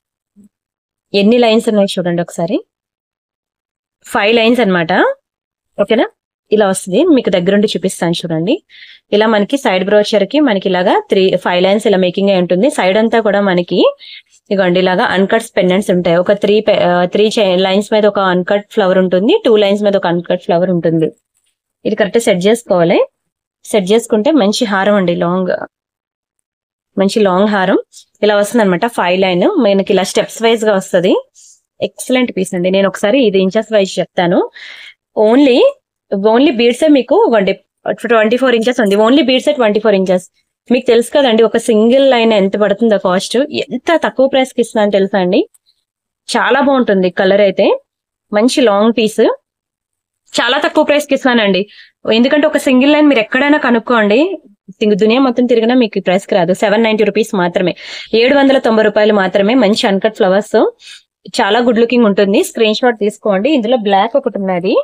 ఎన్ని లైన్స్ ఉన్నాయి చూడండి ఒకసారి, ఫైవ్ లైన్స్ అనమాట. ఓకేనా, ఇలా వస్తుంది. మీకు దగ్గరుండి చూపిస్తాను చూడండి. ఇలా మనకి సైడ్ బ్రోచర్ కి మనకి ఇలాగా త్రీ ఫైవ్ లైన్స్ ఇలా మేకింగ్ అయి ఉంటుంది. సైడ్ అంతా కూడా మనకి ఇదిగోండి ఇలాగా అన్కట్స్ పెండెంట్స్ ఉంటాయి. ఒక త్రీ త్రీ లైన్స్ మీద ఒక అన్కట్ ఫ్లవర్ ఉంటుంది, టూ లైన్స్ మీద ఒక అన్కట్ ఫ్లవర్ ఉంటుంది. ఇది కరెక్ట్ సెట్ చేసుకోవాలి. సెట్ చేసుకుంటే మంచి హారం అండి, లాంగ్ మంచి లాంగ్ హారం ఇలా వస్తుంది అనమాట. ఫైవ్ లైన్ మనకి ఇలా స్టెప్స్ వైజ్ గా వస్తుంది. ఎక్సలెంట్ పీస్ అండి. నేను ఒకసారి ఇది ఇంచెస్ వైజ్ చెప్తాను. ఓన్లీ ఓన్లీ బీడ్స్ మీకు ట్వంటీ ఫోర్ ఇంచెస్ ఉంది. Only beads twenty four inches. మీకు తెలుసు కదండి ఒక సింగిల్ లైన్ ఎంత పడుతుందో కాస్ట్. ఎంత తక్కువ ప్రైస్ కి ఇస్తున్నాను తెలుసా అండి. చాలా బాగుంటుంది కలర్ అయితే. మంచి లాంగ్ పీస్ చాలా తక్కువ ప్రైస్ కి ఇస్తున్నానండి. ఎందుకంటే ఒక సింగిల్ లైన్ మీరు ఎక్కడైనా కనుక్కోండి, దునియా మొత్తం తిరిగినా మీకు ఈ ప్రైస్ కి రాదు. సెవెన్ నైన్టీ రూపీస్ మాత్రమే, ఏడు వందల తొంభై రూపాయలు మాత్రమే. మంచి అన్కట్ ఫ్లవర్స్, చాలా గుడ్ లుకింగ్ ఉంటుంది. స్క్రీన్ షాట్ తీసుకోండి. ఇందులో బ్లాక్ ఒకటి ఉన్నది,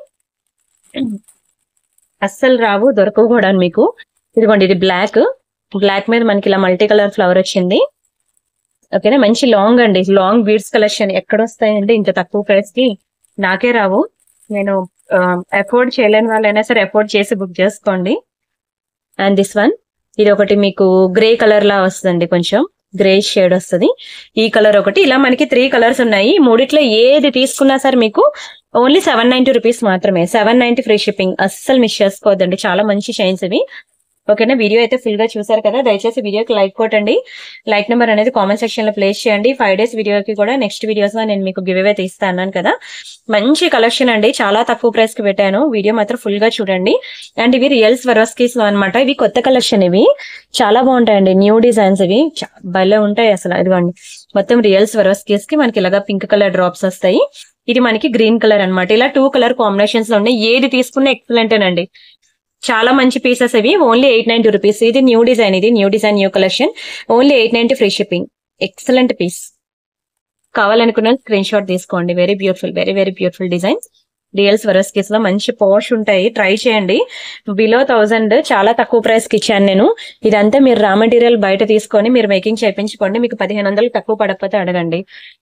అస్సలు రావు, దొరకవు కూడా మీకు. ఇదిగోండి ఇది బ్లాక్. బ్లాక్ మీద మనకి ఇలా మల్టీ కలర్ ఫ్లవర్ వచ్చింది. ఓకేనా, మంచి లాంగ్ అండి. లాంగ్ బీడ్స్ కలెక్షన్ ఎక్కడ వస్తాయండి ఇంత తక్కువ ప్రైస్ కి? నాకే రావు. నేను అఫోర్డ్ చేయలేని వాళ్ళైనా సరే అఫోర్డ్ చేసి బుక్ చేసుకోండి. అండ్ దిస్ వన్, ఇది ఒకటి మీకు గ్రే కలర్ లా వస్తుంది, కొంచెం గ్రే షేడ్ వస్తుంది. ఈ కలర్ ఒకటి. ఇలా మనకి త్రీ కలర్స్ ఉన్నాయి. మూడిట్లో ఏది తీసుకున్నా సరే మీకు ఓన్లీ సెవెన్ నైన్టీ రూపీస్ మాత్రమే. Seven ninety free shipping. అస్సలు మిస్ చేసుకోవద్దండి, చాలా మంచి షైన్స్ ఇవి. ఓకేనా, వీడియో అయితే ఫుల్ గా చూసారు కదా. దయచేసి వీడియోకి లైక్ కొట్టండి. లైక్ నెంబర్ అనేది కామెంట్ సెక్షన్ లో ప్లేస్ చేయండి. ఫైవ్ డేస్ వీడియోకి కూడా నెక్స్ట్ వీడియోస్ లో నేను మీకు గివ్ అవే తీస్తా అన్నాను కదా. మంచి కలెక్షన్ అండి, చాలా తక్కువ ప్రైస్ కి పెట్టాను. వీడియో మాత్రం ఫుల్ గా చూడండి. అండ్ ఇవి రియల్ స్వరోస్కీస్ లో అనమాట. ఇవి కొత్త కలెక్షన్, ఇవి చాలా బాగుంటాయండి. న్యూ డిజైన్స్ ఇవి భలే ఉంటాయి అసలు. ఇదిగోండి మొత్తం రియల్ స్వరోస్కీస్ కి మనకి ఇలాగా పింక్ కలర్ డ్రాప్స్ వస్తాయి. ఇది మనకి గ్రీన్ కలర్ అనమాట. ఇలా టూ కలర్ కాంబినేషన్స్ లో ఉన్నాయి. ఏది తీసుకున్నా ఎక్సలెంట్ అండి. చాలా మంచి పీసెస్ ఇవి. Only eight ninety rupees. ఇది న్యూ డిజైన్, ఇది new design new collection. Only eight ninety free shipping. Excellent piece. కావాలనుకున్న స్క్రీన్ షాట్ తీసుకోండి. Very beautiful, very very beautiful design. Real Swarovskis లో మంచి పాష్ ఉంటాయి. ట్రై చేయండి. బిలో థౌసండ్, చాలా తక్కువ ప్రైస్ కి ఇచ్చాను నేను. ఇదంతా మీరు రా మెటీరియల్ బయట తీసుకొని మీరు మేకింగ్ చేయించుకోండి. మీకు పదిహేను వందలు తక్కువ పడకపోతే అడగండి.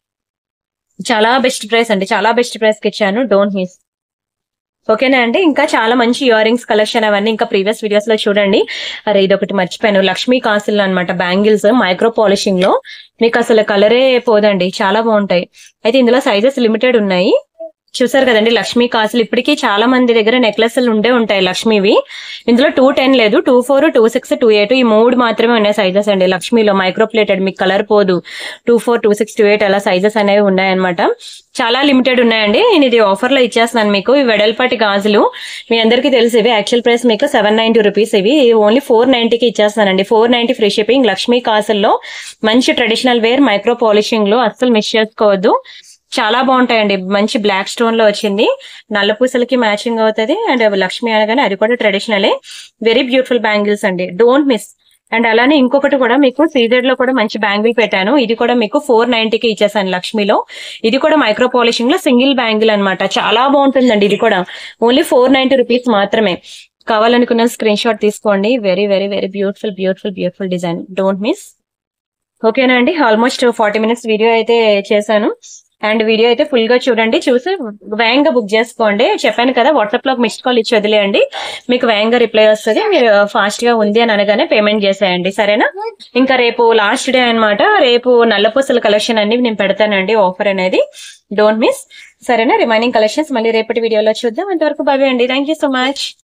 చాలా బెస్ట్ ప్రైస్ అండి, చాలా బెస్ట్ ప్రైస్ కి ఇచ్చాను. Don't miss. ఓకేనా అండి. ఇంకా చాలా మంచి ఇయర్ రింగ్స్ కలెక్షన్ అవన్నీ ఇంకా ప్రీవియస్ వీడియోస్ లో చూడండి. అరే ఇది ఒకటి మర్చిపోయాను, లక్ష్మీ కాసులు అనమాట. బ్యాంగిల్స్ మైక్రో పాలిషింగ్ లో మీకు అసలు కలరే పోదండి, చాలా బాగుంటాయి. అయితే ఇందులో సైజెస్ లిమిటెడ్ ఉన్నాయి. చూసారు కదండి లక్ష్మీ కాసులు. ఇప్పటికీ చాలా మంది దగ్గర నెక్లెస్లు ఉండే ఉంటాయి లక్ష్మీవి. ఇందులో టూ టెన్ లేదు, two four two six two eight ఈ మూడు మాత్రమే ఉన్నాయి సైజెస్ అండి లక్ష్మీలో. మైక్రో ప్లేటెడ్, మీకు కలర్ పోదు. Two four two six two eight అలా సైజెస్ అనేవి ఉన్నాయన్నమాట. చాలా లిమిటెడ్ ఉన్నాయండి. నేను ఇది ఆఫర్ లో ఇచ్చేస్తున్నాను మీకు. ఈ వెడల్పాటి గాజులు మీ అందరికీ తెలిసి ఇవి యాక్చువల్ ప్రైస్ మీకు సెవెన్ నైన్టీ రూపీస్. ఇవి ఓన్లీ ఫోర్ నైన్టీకి ఇచ్చేస్తానండి. Four ninety free shipping. Lakshmi కాసుల్లో మంచి ట్రెడిషనల్ వేర్ మైక్రో పాలిషింగ్ లో, అస్సలు మిస్ చేసుకోవద్దు. చాలా బాగుంటాయండి. మంచి బ్లాక్ స్టోన్ లో వచ్చింది, నల్ల పూసలకి మ్యాచింగ్ అవుతుంది. అండ్ లక్ష్మి అనగానే అది కూడా ట్రెడిషనలే. వెరీ బ్యూటిఫుల్ బ్యాంగిల్స్ అండి, డోంట్ మిస్. అండ్ అలానే ఇంకొకటి కూడా మీకు సీజెడ్ లో కూడా మంచి బ్యాంగిల్ పెట్టాను. ఇది కూడా మీకు ఫోర్ నైన్టీకి ఇచ్చేసాను లక్ష్మిలో. ఇది కూడా మైక్రో పాలిషింగ్ లో సింగిల్ బ్యాంగిల్ అనమాట. చాలా బాగుంటుందండి. ఇది కూడా ఓన్లీ ఫోర్ నైన్టీ రూపీస్ మాత్రమే. కావాలనుకున్న స్క్రీన్ షాట్ తీసుకోండి. Very very very beautiful beautiful beautiful design. Don't miss. ఓకేనా అండి. ఆల్మోస్ట్ ఫార్టీ మినిట్స్ వీడియో అయితే చేశాను. అండ్ వీడియో అయితే ఫుల్ గా చూడండి. చూసి వేగంగా బుక్ చేసుకోండి. చెప్పాను కదా వాట్సాప్ లో మిస్డ్ కాల్ ఇచ్చి వదిలేయండి, మీకు వేగంగా రిప్లై వస్తుంది. మీరు ఫాస్ట్ గా ఉంది అని అనగానే పేమెంట్ చేసేయండి, సరేనా. ఇంకా రేపు లాస్ట్ డే అనమాట. రేపు నల్లపూసల కలెక్షన్ అన్ని నేను పెడతానండి, ఆఫర్ అనేది. డోంట్ మిస్, సరేనా. రిమైనింగ్ కలెక్షన్స్ మళ్ళీ రేపటి వీడియోలో చూద్దాం. అంతవరకు బాయ్ అండి. Thank you so much.